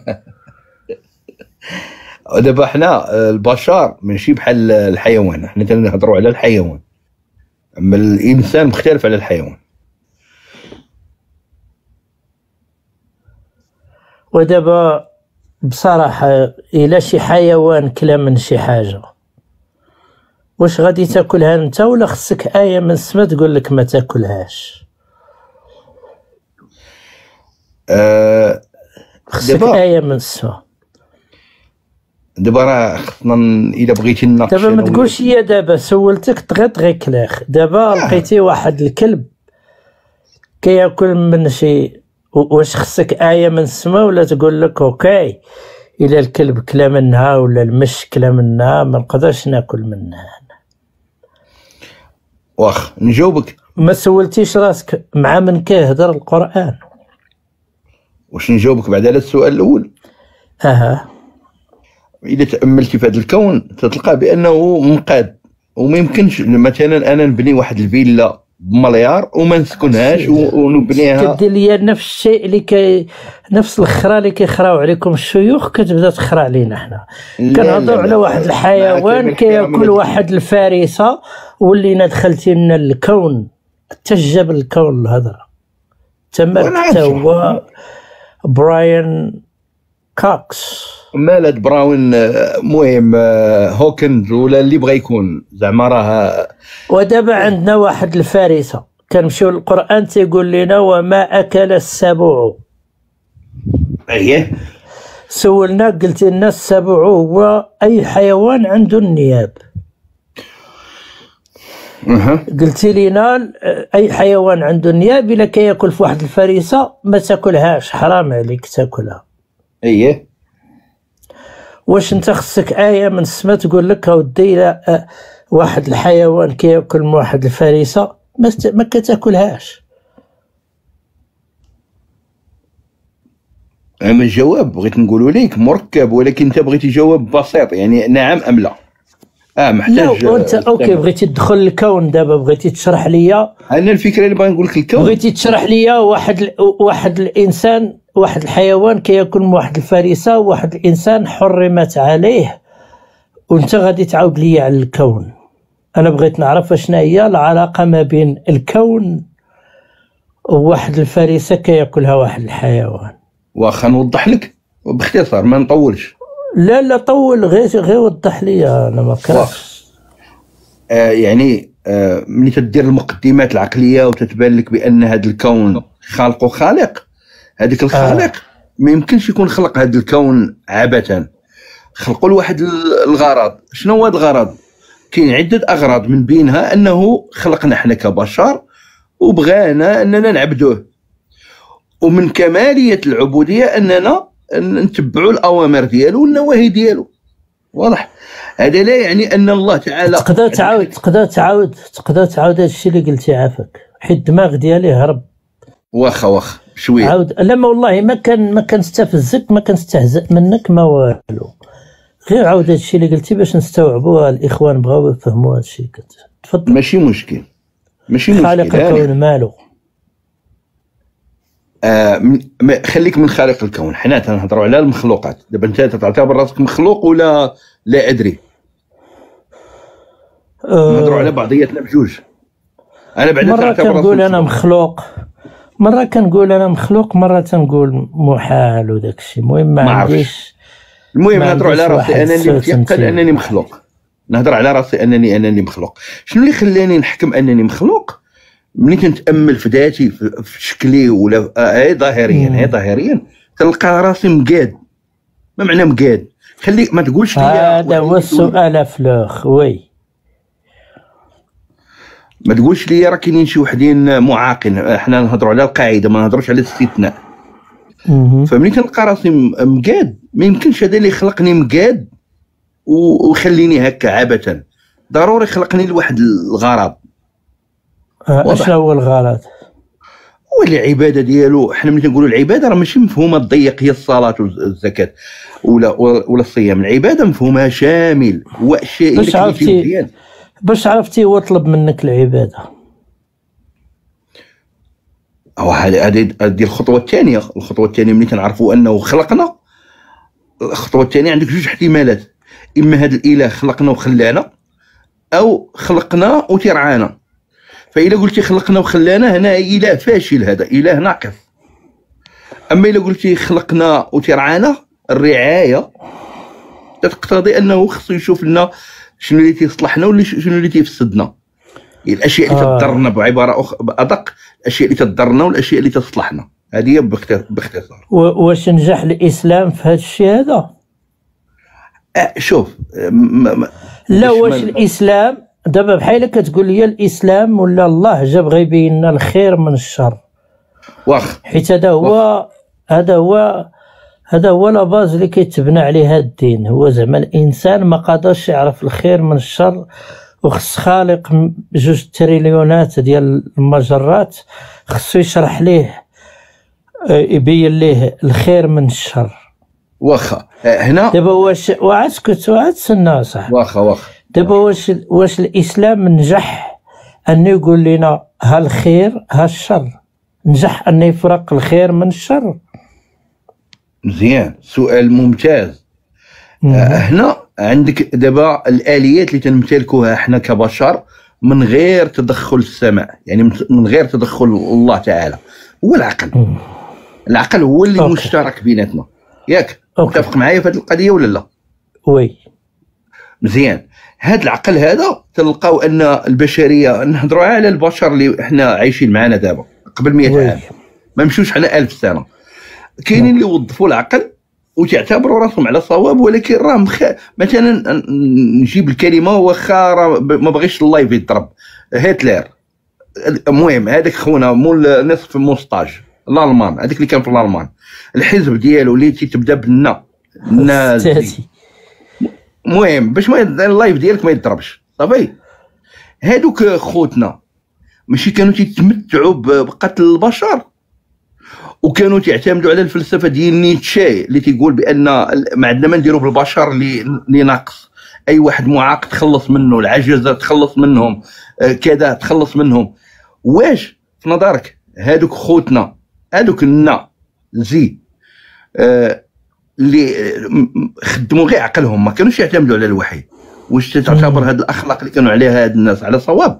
دابا حنا البشر ماشي بحال الحيوان، حنا تنهضروا على الحيوان، اما الانسان مختلف على الحيوان.
ودابا بصراحه الا شي حيوان كلا من شي حاجه، واش غادي تاكلها انت ولا خصك ايه من السما تقول لك ما تاكلهاش؟
أه
خصك ايه من السما.
دابا راه خصنا الا بغيتي نناقش.
دابا ما تقولش هي دابا سولتك تغيط غير كلاخ. دابا لقيتي واحد الكلب كياكل من شي، واش خصك ايه من السما ولا تقول لك اوكي الا الكلب كلا منها ولا المش كلا منها ما نقدرش ناكل منها؟
واخ نجاوبك.
ما سولتيش راسك مع من كيهضر القرآن؟ واش
نجاوبك بعد على السؤال الاول؟
اها.
اذا تاملتي في هذا الكون تتلقى بانه منقاد، وما يمكنش مثلا انا نبني واحد الفيلا بمليار وما نسكنهاش ونبنيها.
كدير ليا نفس الشيء اللي كي نفس الخرا اللي كيخراو عليكم الشيوخ، كتبدا تخرا علينا حنا. كنهضروا على واحد الحيوان كياكل واحد الفريسه، ولينا دخلتي لنا الكون تجب الكون الهضره. تمام حتى هو براين كوكس
مالد براون، مهم هوكنز ولا اللي بغى يكون زعما راه.
ودابا عندنا واحد الفارسه كنمشيو للقران تيقول لنا وما اكل السبع.
اييه
سولنا قلت لنا السبع هو اي حيوان عنده النياب.
اها
قلتي لينا اي حيوان عنده النياب الا كياكل في واحد الفريسه ما تاكلهاش، حرام عليك تاكلها.
اييه
واش انت خصك ايه من السما تقول لك اودي الى واحد الحيوان كياكل من واحد الفريسه ما ما كتاكلهاش؟
اما الجواب بغيت نقولوا لك مركب، ولكن انت بغيتي جواب بسيط يعني نعم ام لا. اه محتاج.
لا وانت اوكي بغيتي تدخل الكون، دابا بغيتي تشرح ليا.
انا الفكره اللي بغيت نقول لك الكون،
بغيتي تشرح ليا واحد واحد الانسان، واحد الحيوان كياكل من واحد الفريسه، وواحد الانسان حرمت عليه، وانت غادي تعاود ليا على الكون. انا بغيت نعرف شنو هي العلاقه ما بين الكون وواحد الفريسه كياكلها واحد الحيوان.
واخا نوضح لك باختصار ما نطولش.
لا لا طول، غير غير وضح لي انا ما كرهتش.
آه يعني آه ملي تدير المقدمات العقليه وتتبان لك بان هذا الكون خالق خالق، هذاك الخالق آه. ما يمكنش يكون خلق هذا الكون عبثا، خلقوا له واحد الغرض. شنو هو هذا الغرض؟ كاين عده اغراض، من بينها انه خلقنا احنا كبشر وبغانا اننا نعبدوه، ومن كماليه العبوديه اننا نتبعوا الاوامر ديالو والنواهي ديالو. واضح؟ هذا لا يعني ان الله تعالى.
تقدر تعاود تقدر تعاود تقدر تعاود هذا الشيء اللي قلتي عافاك، حيت الدماغ ديالي هرب.
واخا واخا شويه
عاود لا ما والله ما كان ما كنستفزك ما كنستهزأ منك ما والو، غير عاود هادشي اللي قلتي باش نستوعبوا الاخوان بغاو يفهموا هادشي. تفضل.
ماشي مشكل ماشي مشكل.
خالق الكون مالو.
آه من خليك من خالق الكون، حنا تنهضروا على المخلوقات. دابا انت تعتبر راسك مخلوق ولا لا ادري؟ نهضروا على بعضياتنا بجوج. انا بعدا
مرة كنقول انا مخلوق، مرة كنقول انا مخلوق، مرة تنقول محال وداك الشيء. المهم ما عنديش.
المهم نهضروا على راسي انني متيقن انني مخلوق. نهضر على راسي انني انني مخلوق. شنو اللي خلاني نحكم انني مخلوق؟ ملي كنتامل في ذاتي في شكلي ولا آه ظاهريا هي ظاهريا تلقى راسي مقاد. ما معنى مقاد؟ خليك ما تقولش لي
هذا هو السؤال فلوخ. وي
ما تقولش لي راه كاينين شي وحدين معاقين. احنا نهضروا على القاعده ما نهضروش على الاستثناء. فملي كنلقى راسي مقاد ما يمكنش هذا اللي خلقني مقاد وخليني هكا عبثا. ضروري خلقني لواحد الغرض.
اشنو هو الغرض؟
هو العباده ديالو. حنا ملي كنقولوا العباده راه ماشي مفهومها الضيق هي الصلاه والزكاه ولا ولا الصيام. العباده مفهومها شامل، هو الشيء اللي كيجي مزيان.
باش عرفتي هو طلب منك العباده؟
او هذه هذه الخطوه الثانيه. الخطوه الثانيه ملي كنعرفوا انه خلقنا، الخطوه الثانيه عندك جوج احتمالات. اما هذا الاله خلقنا وخلانا، او خلقنا وترعانا. فإلا قلتي خلقنا وخلانا هنا اله فاشل، هذا اله ناقص. اما الا قلتي خلقنا وترعانا، الرعايه تقتضي انه خصو يشوف لنا شنو اللي تيصلحنا ولا شنو اللي تيفسدنا. الاشياء اللي آه. تضرنا بعباره اخرى ادق، الاشياء اللي تضرنا والاشياء اللي تصلحنا. هذه هي باختصار.
واش نجح الاسلام في هذا الشيء هذا؟
أه شوف
لا واش الاسلام دابا بحال كتقول لي الاسلام ولا الله جا بغى يبين لنا الخير من الشر.
واخ
حيت هذا هو هذا هو هذا هو لا باز اللي كيتبنى عليه هذا الدين. هو زعما الانسان ما قادرش يعرف الخير من الشر، وخص خالق جوج تريليونات ديال المجرات خصو يشرح ليه يبين ليه الخير من الشر.
واخا هنا
دابا واش وعاد سكت وعاد تسنى صح.
واخا واخا
دابا واش واش الاسلام نجح انه يقول لنا ها الخير ها الشر؟ نجح انه يفرق الخير من الشر؟
مزيان، سؤال ممتاز. آه هنا عندك دابا الاليات اللي تنمتلكوها احنا كبشر من غير تدخل السماء، يعني من غير تدخل الله تعالى، هو العقل. مم. العقل هو اللي أوكي. مشترك بيناتنا، ياك متفق معايا في هذه القضيه ولا لا؟
وي
مزيان. هذا العقل هذا تلقاو ان البشريه، نهضروا على البشر اللي احنا عايشين معنا دابا قبل مئة عام، ما مشوش على ألف سنه. كاينين اللي وظفوا العقل وتعتبروا راسهم على صواب، ولكن راه مخ... مثلا نجيب الكلمه واخا ما بغيش اللايف يضرب هتلر. المهم هذاك خونا مول نصف موستاج الالمان، هذاك اللي كان في الالمان، الحزب ديالو اللي تبدا بالنا النازي. المهم باش ما اللايف ديالك ما يضربش صافي. هادوك خوتنا ماشي كانوا تيتمتعوا بقتل البشر، وكانوا تعتمدوا على الفلسفه ديال نيتشه اللي تيقول بان ما عندنا ما نديروا بالبشر اللي اللي ناقص. اي واحد معاق تخلص منه، العجزه تخلص منهم، كذا تخلص منهم. واش في نظرك هادوك خوتنا هادوك النا زي آه اللي خدموا غير عقلهم، ما كانوش يعتمدوا على الوحي، واش تعتبر هاد الاخلاق اللي كانوا عليها هاد الناس على صواب؟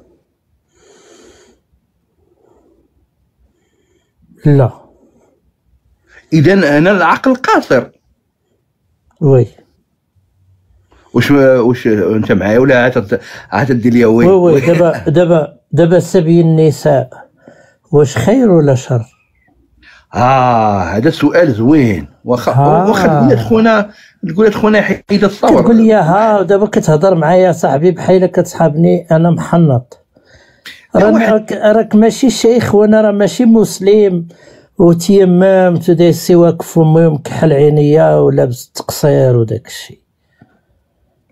لا.
اذا انا العقل قاصر.
وي
واش واش انت معايا ولا عاد عاد دير لي وي؟
وي دابا دابا دابا سبي النساء واش خير ولا شر؟
اه هذا سؤال زوين. واخا آه. واخا تقول خونا تقول خونا حيد الصور،
تقول لي ها دابا كتهضر معايا صاحبي بحال كتصحابني انا محنط. راك راك ماشي شيخ وانا راه ماشي مسلم، وتيممت وداير السواك فمي ومكحل عينيا ولابس التقصير وداك الشيء.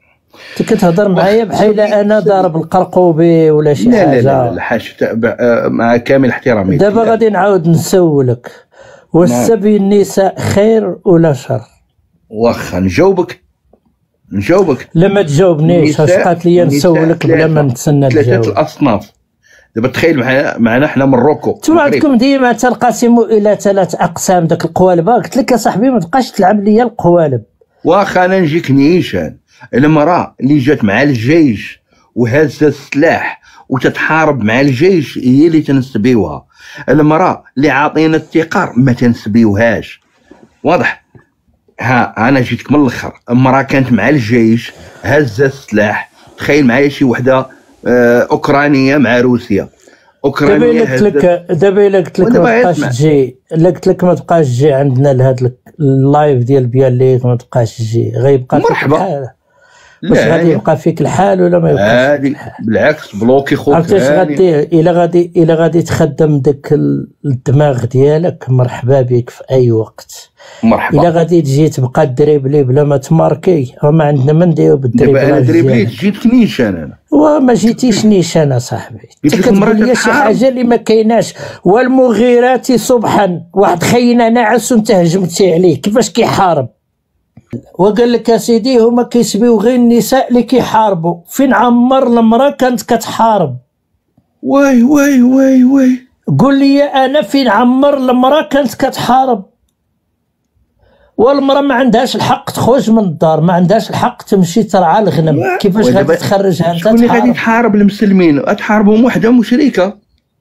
انت كتهضر معايا بحال انا ضارب القرقوبي ولا شي
لا
حاجه.
لا لا لا حاشا، مع كامل احترامي.
دابا غادي نعاود نسولك، واش سبي النساء خير ولا شر؟
واخا نجاوبك نجاوبك
لا ما تجاوبنيش، اش قالت لي نسولك بلا ما نتسنى الجواب.
ثلاثه الاصناف. دابا تخيل معنا معنا حنا مروكو،
انتم عندكم ديما تنقسموا الى ثلاث اقسام. داك القوالبه قلت لك يا صاحبي ما تبقاش تلعب ليا القوالب.
واخا انا نجيك نيشان، المراه اللي جات مع الجيش وهازه السلاح وتتحارب مع الجيش هي اللي تنسبيوها. المراه اللي عاطينا التقار ما تنسبيوهاش. واضح؟ ها انا جيتك من الاخر. المراه كانت مع الجيش هازه السلاح. تخيل معايا شي وحده آه اوكرانيه مع روسيا. اوكرانيه
دابا قلت لك دابا الا قلت لك ما تبقاش تجي، الا قلت لك ما تبقاش تجي عندنا لهذا اللايف ديال بياليك ما تبقاش تجي، غيبقى فيك الحال. واش غادي يبقى فيك الحال ولا ما يبقاش فيك الحال؟
بالعكس بلوكي خوك.
عرفتي اش غادير؟ الا غادي الا غادي تخدم داك الدماغ ديالك مرحبا بك في اي وقت.
مرحبا.
الا غادي تجي تبقى دريبلي بلا ما تماركي، ما عندنا ما نديرو بالدريبلي.
دابا انا دريبلي جيتك نيشان انا.
وما جيتيش نيشان اصاحبي، انت كتقول لي شي حاجه اللي ما كايناش. والمغيرات صبحا، واحد خينا ناعس وانت هجمتي عليه، كيفاش كيحارب؟ وقال لك يا سيدي هما كيسبيو غير النساء اللي كيحاربوا. فين عمر المراه كانت كتحارب؟
واي واي واي واي
قول لي انا فين عمر المراه كانت كتحارب؟ والمراه ما عندهاش الحق تخرج من الدار، ما عندهاش الحق تمشي ترعى الغنم. كيفاش غادي تخرجها انت؟
شكون اللي غادي تحارب المسلمين؟ تحاربهم وحده مشركه.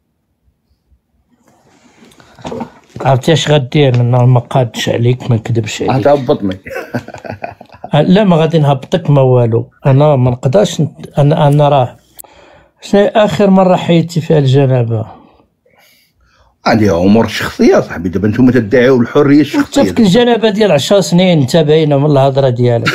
عرفتي اش غدير؟ انا ما قادش عليك، ما نكذبش عليك.
غتهبطني.
لا ما غادي نهبطك ما والو. انا ما نقدرش. انا انا راه شنو اخر مره حيدتي فيها الجنابه؟
هذه امور شخصيه صاحبي. دابا نتوما تدعيو الحريه الشخصيه.
انت فيك الجنابه ديال عشر سنين انت باينه من الهضره ديالك.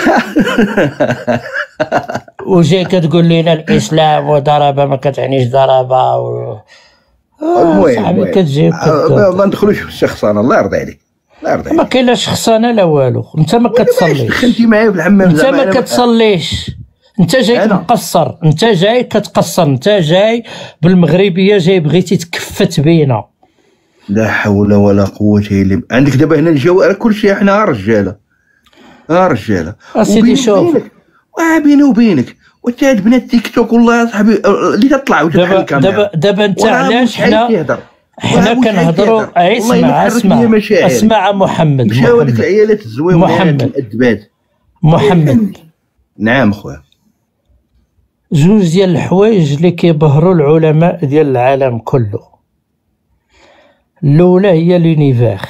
وجاي كتقول لنا الاسلام وضربه ما كتعنيش ضربه و...
المهم
صاحبي كتجي
ما ندخلوش في الشخصنه. الله يرضي عليك، الله يرضي عليك.
ما كاين لا شخصنه لا والو. انت ما كتصليش،
انت معايا في الحمام.
انت ما كتصليش، انت جاي مقصر، انت جاي كتقصر، انت جاي بالمغربيه جاي بغيتي تكفت بينا.
لا حول ولا قوه الا بالله. عندك دابا هنا الجو كل شيء حنا رجاله، ها رجاله.
اسيدي شوف
واه بيني وبينك وانت هاد بنات تيك توك والله صاحبي اللي تطلع وتدخل الكاميرا.
دابا دابا انت علاش حنا حنا كنهضروا؟ اسمع اسمع اسمع محمد
مشاو هذيك العيالات الزوينه
محمد
الادبات.
محمد
نعم خويا.
جوج ديال الحوايج اللي كيبهروا العلماء ديال العالم كله. الاولى هي لونيفير،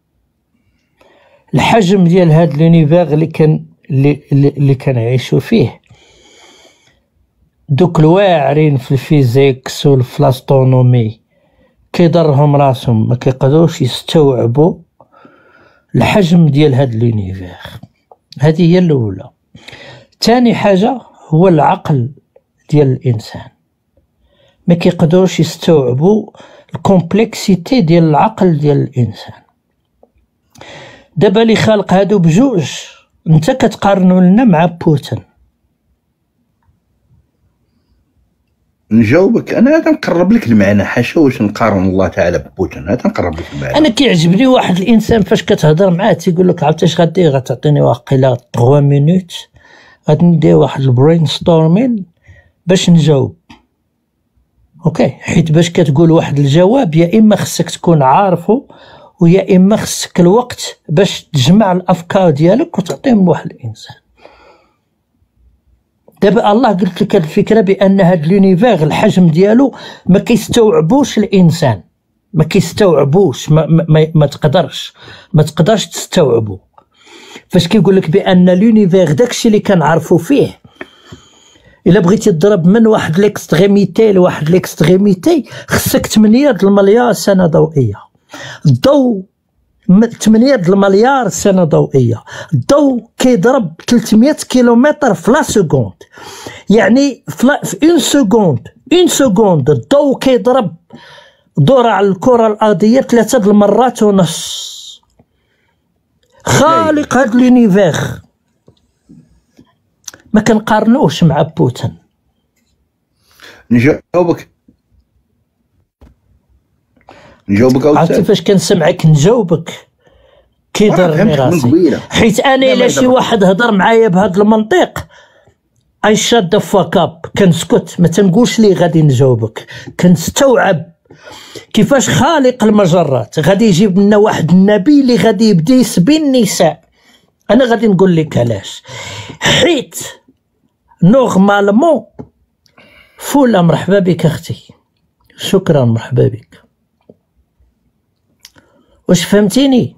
الحجم ديال هاد لونيفير اللي كان اللي, اللي كنعيشوا فيه. دوك الواعرين في الفيزيكس والفلاستونومي كيضرهم راسهم، ما كيقدروش يستوعبوا الحجم ديال هاد لونيفير. هذه هي الاولى. ثاني حاجه هو العقل ديال الانسان، ما كيقدروش يستوعبوا الكومبلكسيتي ديال العقل ديال الانسان. دابا اللي خالق هادو بجوج انت كتقارنوا لنا مع بوتين.
نجاوبك انا تنقرب لك المعنى، حاشا واش نقارن الله تعالى ببوتين. انا تنقرب لك المعنى.
انا كيعجبني واحد الانسان فاش كتهضر معاه تيقول لك عرفتي اش غدير؟ غتعطيني واقيلا ثلاثة مينوت غادي ندير واحد البرين ستورمين باش نجاوب. اوكي، حيت باش كتقول واحد الجواب يا اما خصك تكون عارفه ويا اما خصك الوقت باش تجمع الافكار ديالك وتعطيهم لواحد الانسان. دابا الله قلت لك الفكره بان هاد لونيفير الحجم ديالو ما كيستوعبوش الانسان، ما كيستوعبوش، ما, ما, ما تقدرش ما تقدرش تستوعبو. فاش كيقول لك بان لونيفير داكشي اللي كنعرفو فيه الا بغيتي تضرب من واحد ليكستريميتي لواحد ليكستريميتي خصك ثمانية المليار سنه ضوئيه. الضوء ثمانية المليار سنه ضوئيه. الضوء كيضرب ثلاثمية كيلومتر في لا سكوند، يعني في اون سكوند اون سكوند الضوء كيضرب دوره على الكره الارضيه ثلاثه المرات ونص. خالق هاد لونيفير ما كنقارنوش مع بوتين.
نجاوبك نجاوبك
عرفتي فاش كنسمعك نجاوبك كيضرني راسي، حيت انا الا شي واحد هضر معايا بهذا المنطق اي شاد ذا فاك اب كنسكت، ما تنقولش ليه غادي نجاوبك، كنستوعب كيفاش خالق المجرات غادي يجيب لنا واحد النبي اللي غادي يبدا يسبي النساء. انا غادي نقول لك علاش، حيت نورمالمون فولا. مرحبا بك اختي، شكرا، مرحبا بك. واش فهمتيني؟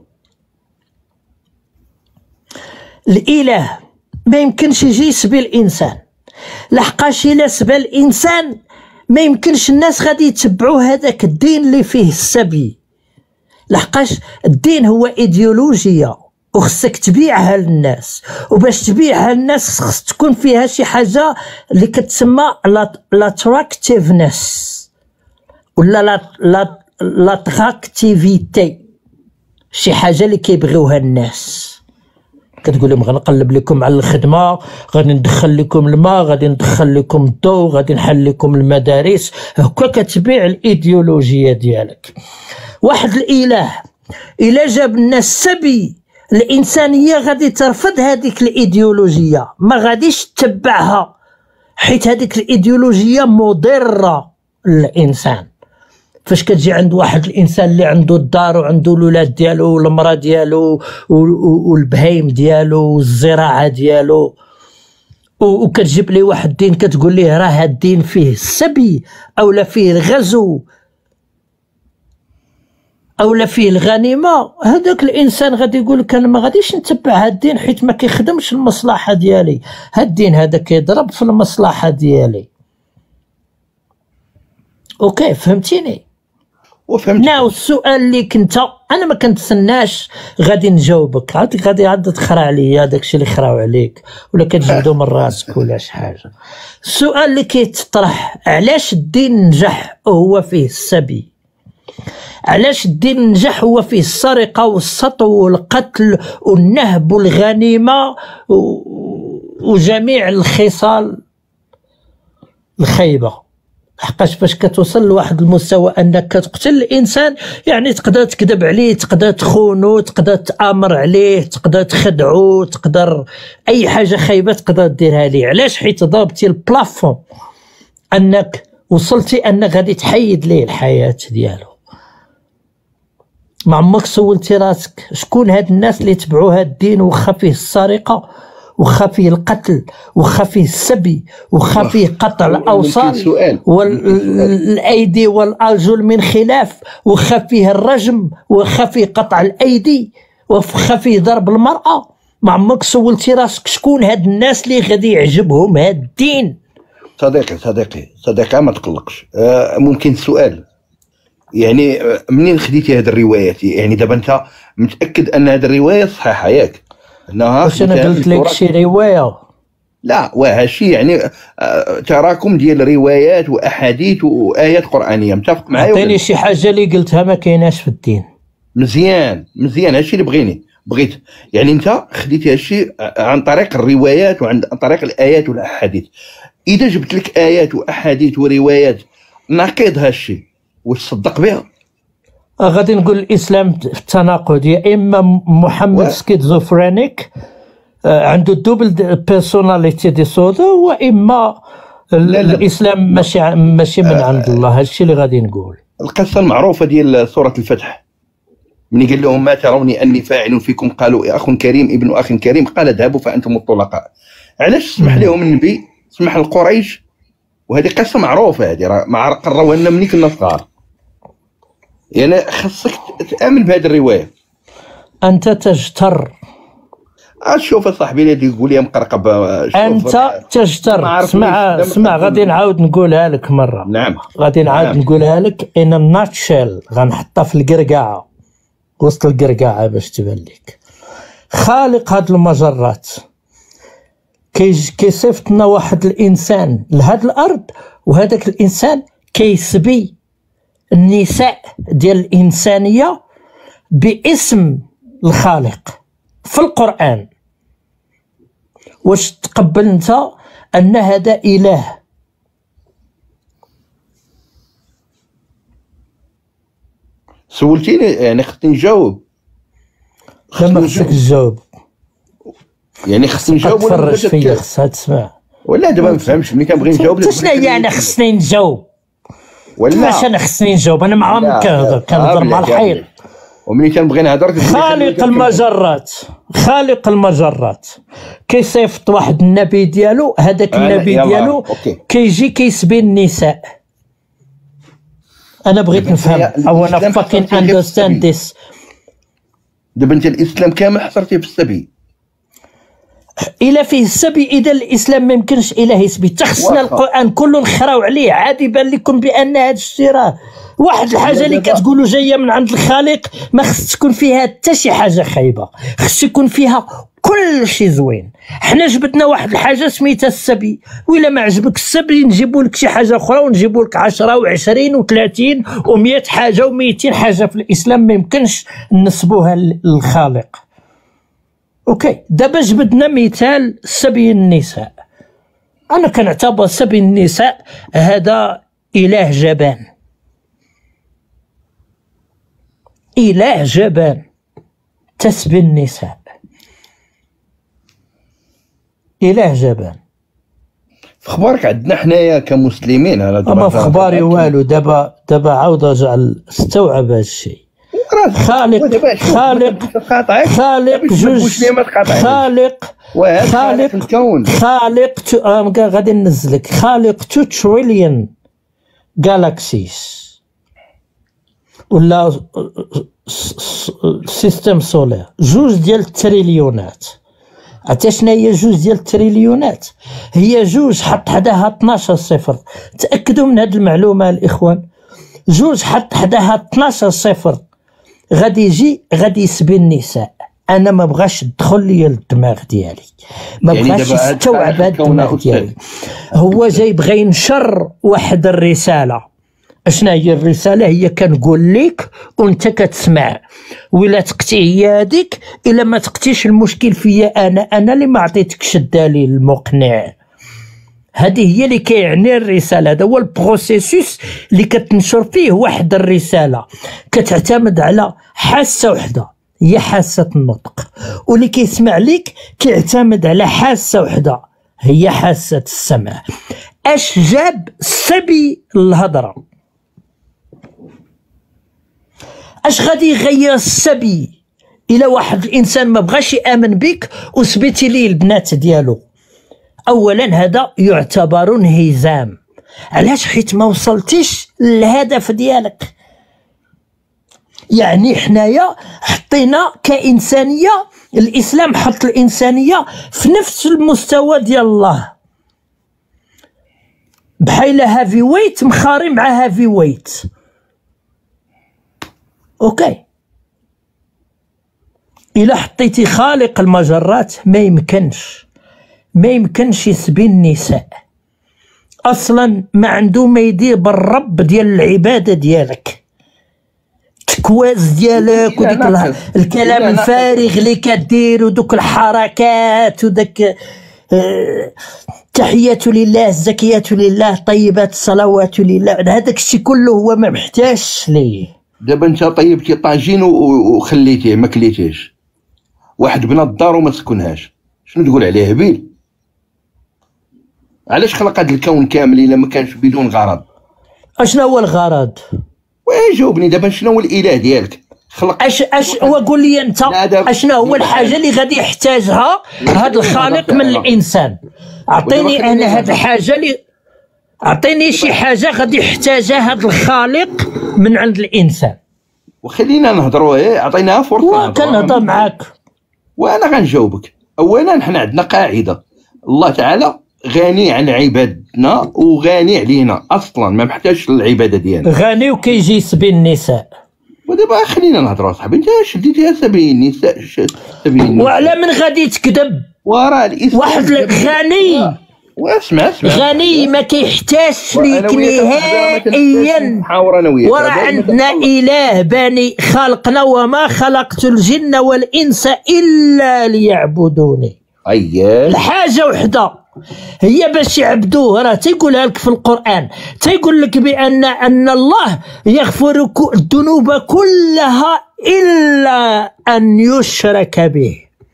الاله ما يمكنش يجي يسبي الانسان، لحقاش الا سبى الانسان ما يمكنش الناس غادي يتبعوا هذاك الدين اللي فيه السبي، لحقاش الدين هو ايديولوجيا وخصك تبيعها للناس، وباش تبيعها للناس خص تكون فيها شي حاجه اللي كتسمى لاتراكتيفنس ولا لاتراكتيفيتي، شي حاجه اللي كيبغيوها الناس. كتقول لهم غنقلب لكم على الخدمه، غادي ندخل لكم الماء، غادي ندخل لكم الضوء، غادي نحل لكم المدارس، هكا كتبيع الايديولوجيه ديالك. واحد الاله الا جاب لنا السبي، الانسانيه غادي ترفض هذيك الايديولوجيه، ما غاديش تتبعها، حيت هذيك الايديولوجيه مضره للانسان. فاش كتجي عند واحد الانسان اللي عنده الدار وعنده الاولاد ديالو والمراه ديالو والبهايم ديالو والزراعه ديالو، وكتجيب ليه واحد الدين كتقول ليه راه هاد الدين فيه السبي اولا فيه الغزو اولا فيه الغنيمه، هذاك الانسان غادي يقول لك انا ما غاديش نتبع هاد الدين حيت ما كيخدمش المصلحه ديالي، هاد الدين هذا كيضرب في المصلحه ديالي. اوكي فهمتيني؟
وفهمت.
ناو السؤال اللي كنت انا ما كنتسناش غادي نجاوبك، عاد غادي عاد تخرع عليا داكشي اللي خراو عليك ولا كتجبدو من راسك ولا شي حاجه. السؤال اللي كيتطرح علاش الدين نجح وهو فيه السبي؟ علاش الدين نجح هو فيه السرقه والسطو والقتل والنهب والغنيمه وجميع الخصال الخايبه؟ حقاش فاش كتوصل لواحد المستوى انك كتقتل الانسان يعني تقدر تكذب عليه، تقدر تخونو، تقدر تامر عليه، تقدر تخدعو، تقدر اي حاجه خايبه تقدر ديرها ليه. علاش؟ حيت ضربتي البلافون، انك وصلتي انك غادي تحيد ليه الحياه ديالو. ما عمرك سولتي راسك شكون هاد الناس اللي تبعوا هاد الدين وخا فيه السرقه وخا فيه القتل وخا فيه السبي وخا فيه قطع الاوصال والايدي والارجل من خلاف وخا فيه الرجم وخا فيه قطع الايدي وخا فيه ضرب المراه؟ ما عمرك سولتي راسك شكون هاد الناس اللي غادي يعجبهم هاد الدين؟
صديقي صديقي صديقي ما تقلقش. آه ممكن سؤال، يعني منين خديتي هذه الروايات؟ يعني دابا انت متاكد ان هذه الروايه صحيحه ياك؟ انها
واش انا قلت لك شي روايه؟
لا وهادشي يعني تراكم ديال روايات واحاديث وايات قرانيه. متفق معايا؟
عطيني شي حاجه اللي قلتها ما كايناش في الدين.
مزيان مزيان، هادشي اللي بغيني بغيت. يعني انت خديتي هادشي عن طريق الروايات وعن طريق الايات والاحاديث. اذا جبت لك ايات واحاديث وروايات ناقض هادشي واش تصدق بها؟
غادي نقول الاسلام في التناقض، يا اما محمد سكيزوفرينيك عنده دوبل بيرسوناليتي ديسوردر، واما الاسلام ماشي ماشي من عند الله. هادشي اللي غادي نقول.
القصه المعروفه ديال سوره الفتح، من قال لهم ما تروني اني فاعل فيكم قالوا يا اخ كريم ابن اخ كريم قال اذهبوا فانتم الطلقاء. علاش سمح لهم النبي، سمح لقريش؟ وهذه قصه معروفه، هذه راه ما قراوها لنا ملي كنا صغار. يعني خاصك تامن بهذه الروايه.
انت تجتر.
شوف اصاحبي اللي يقول لي مقرقب،
انت تجتر. اسمع اسمع غادي نعاود نقولها لك مره.
نعم
غادي نعاود نعم. نقولها لك ان الناتشيل، غنحطها في القرقعه وسط القرقعه باش تبان لك. خالق هاد المجرات كيصيفط لنا واحد الانسان لهاد الارض، وهذاك الانسان كيسبي النساء ديال الانسانيه باسم الخالق في القران. واش تقبل انت ان هذا اله؟
سولتيني يعني خصني نجاوب.
ما خصك تجاوب
يعني خصني نجاوب ولا
تفرج فيا خصها تسمع
ولا دابا ما فهمتش ملي كنبغي نجاوب.
شنو هي انا خصني نجاوب
ولا
كيفاش انا خصني نجاوب؟ انا مع من كنهضر كنهضر مع الحيط.
وملي كنبغي نهضر
خالق المجرات خالق المجرات كيصيفط واحد النبي ديالو، هذاك النبي ديالو كيجي كيسبي النساء. انا بغيت نفهم او انا فاكين اندرستاند ذيس.
دابا انت الاسلام كامل حصرتيه في السبي.
الا فيه السبي اذا الاسلام ما يمكنش اله يسبي. تخصنا القران كله نخراو عليه عادي. بان لكم بان هذا الشيء راه واحد الحاجه اللي كتقولوا جايه من عند الخالق ما خص تكون فيها حتى شي حاجه خايبه، خص يكون فيها كل شيء زوين. حنا جبدنا واحد الحاجه سميتها السبي، وإلا ما عجبك السبي نجيبوا لك شي حاجه اخرى ونجيبوا لك عشرة وعشرين وثلاثين ومئة حاجه ومئتين حاجه في الاسلام ما يمكنش نسبوها للخالق. اوكي دابا جبدنا مثال سبي النساء. انا كنعتبر سبي النساء هذا اله جبان، اله جبان تسبي النساء، اله جبان.
في اخبارك عندنا حنايا كمسلمين على
اما في اخباري والو. دابا دابا عاود رجع استوعب هذا الشيء. خالق خالق خالق جوج خالق خالق
الكون
خالق غادي ننزلك خالق تو تريليون جالاكسيز ولا سيستم سولير. جوج ديال التريليونات. عرفتي شنو هي جوج ديال التريليونات؟ هي جوج حط حداها اثناش صفر. تاكدوا من هذه المعلومه الاخوان. جوج حط حداها اثناش صفر غادي يجي غادي يسبي النساء. انا ما بغاش تدخل لي الدماغ ديالي، ما
يعني
بغاش يستوعب هذا الدماغ ديالي. هو جاي بغى ينشر واحد الرساله. اشنا هي الرساله؟ هي كنقول لك وانت كتسمع، ولا تقتي هي هذيك، الا ما تقتيش المشكل فيا انا انا اللي ما عطيتكش الدليل المقنع. هذه هي اللي كيعني الرساله. هذا هو البروسيسوس اللي كتنشر فيه واحد الرساله. كتعتمد على حاسه وحده هي حاسه النطق، واللي كيسمع لك كيعتمد على حاسه وحده هي حاسه السمع. اش جاب السبي للهضره؟ اش غادي يغير السبي الى واحد الانسان ما بغاش يامن بك وسبيتي ليه البنات ديالو؟ اولا هذا يعتبر انهزام. علاش؟ حيت ما وصلتيش للهدف ديالك. يعني حنايا حطينا كإنسانية، الإسلام حط الإنسانية في نفس المستوى ديال الله، بحال هافي ويت مخاري مع هافي ويت. اوكي إلا حطيتي خالق المجرات ما يمكنش ما يمكنش يسبي النساء اصلا. ما عنده ما يدير بالرب ديال العباده ديالك، التكواز ديالك وديك الكلام الفارغ اللي كدير ودوك الحركات وداك آه تحيات لله الزكيات لله طيبات الصلوات لله. هذاك الشيء كله هو ما محتاجش ليه.
دابا انت طيبتي طاجين وخليتيه ما كليتيهش، واحد بنا الدار وما سكنهاش، شنو تقول عليه؟ هبيل. علاش خلق هذا الكون كامل الا ما كانش بدون غرض؟
اشنو هو الغرض؟
وي جاوبني دابا. شنو هو الاله ديالك؟ خلق
اش اش وقول لي انت اشنو هو الحاجه اللي غادي يحتاجها هذا الخالق من الانسان؟ اعطيني انا هذه الحاجه اللي اعطيني شي حاجه غادي يحتاجها هذا الخالق من عند الانسان.
وخلينا نهضروا. ايه عطيناها فرصه
كنهضر معاك
وانا غنجاوبك. اولا حنا عندنا قاعده، الله تعالى غني عن عبادنا وغني علينا اصلا، ما محتاجش للعباده ديالنا.
غني وكيجي يسبي النساء.
ودابا خلينا نهضروا صاحبي. انت شديتيها سبي النساء سبي النساء.
وعلى من غادي تكذب؟
وراه الاسلام
واحد غني
واسمع اسمع
غني ما كيحتاجش ليك نهائيا. وراه عندنا اله باني خلقنا وما خلقت الجن والانس الا ليعبدوني.
اييه
الحاجه وحده هي باش يعبدوه، راه تيقولها لك في القران، تيقول لك بان ان الله يغفر ك- الذنوب كلها الا ان يشرك به.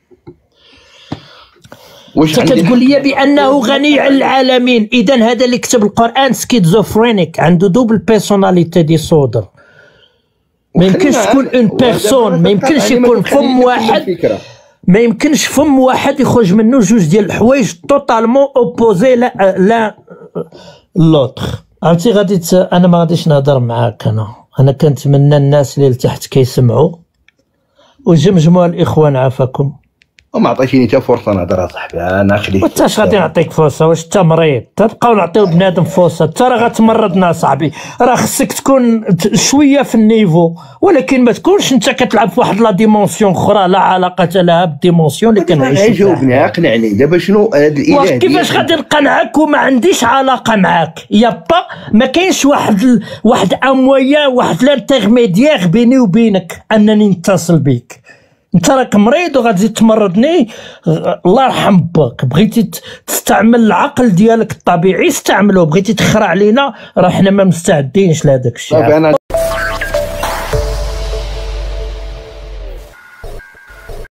واش
انت
عندي
كتقول لي
الحق؟
بانه غني عن العالمين، اذا هذا اللي كتب القران سكيزوفرينيك، عنده دوبل بيرسوناليتي ديسوردر. ما يمكنش
خلينا
تكون
عارف-
اون
وهذا
بيرسون،
ما
ما يمكنش
تتخ- يعني ما
يكون
تتخليش
فم
نفس
واحد،
الفكرة.
ما يمكنش فم واحد يخرج منه جوج ديال الحوايج توتالمون اوبوزي لا لا لوتر. عرفتي غادي ت... انا ما غاديش نهضر معاك، انا انا كنتمنى الناس اللي لتحت كيسمعوا وجمجموا الاخوان عافاكم.
وما عطيتيني حتى فرصه نهضر اصاحبي، انا خليت
وانت اش غادي نعطيك فرصه؟ واش انت مريض؟ تبقاو نعطيو بنادم فرصه؟ انت راه غتمرضنا صاحبي، راه خصك تكون ت- شويه في النيفو، ولكن ما تكونش انت كتلعب في واحد لا ديمونسيون اخرى لا علاقه لها بالديمونسيون اللي كنعيشوا فيها.
جاوبني اقنعني دابا شنو هذا الاله
واش كيفاش
ديالي؟
غادي نقنعك وما عنديش علاقه معاك؟ يا با ما كاينش واحد ال... واحد امويا، واحد الانترميديير بيني وبينك انني نتصل بك. انت راك مريض وغادي تمرضني، غ- الله يرحم باك. بغيتي ت- تستعمل العقل ديالك الطبيعي استعملوه، بغيتي تخرع علينا راه حنا ما مستعدينش لهذاك الشيء.
صافي انا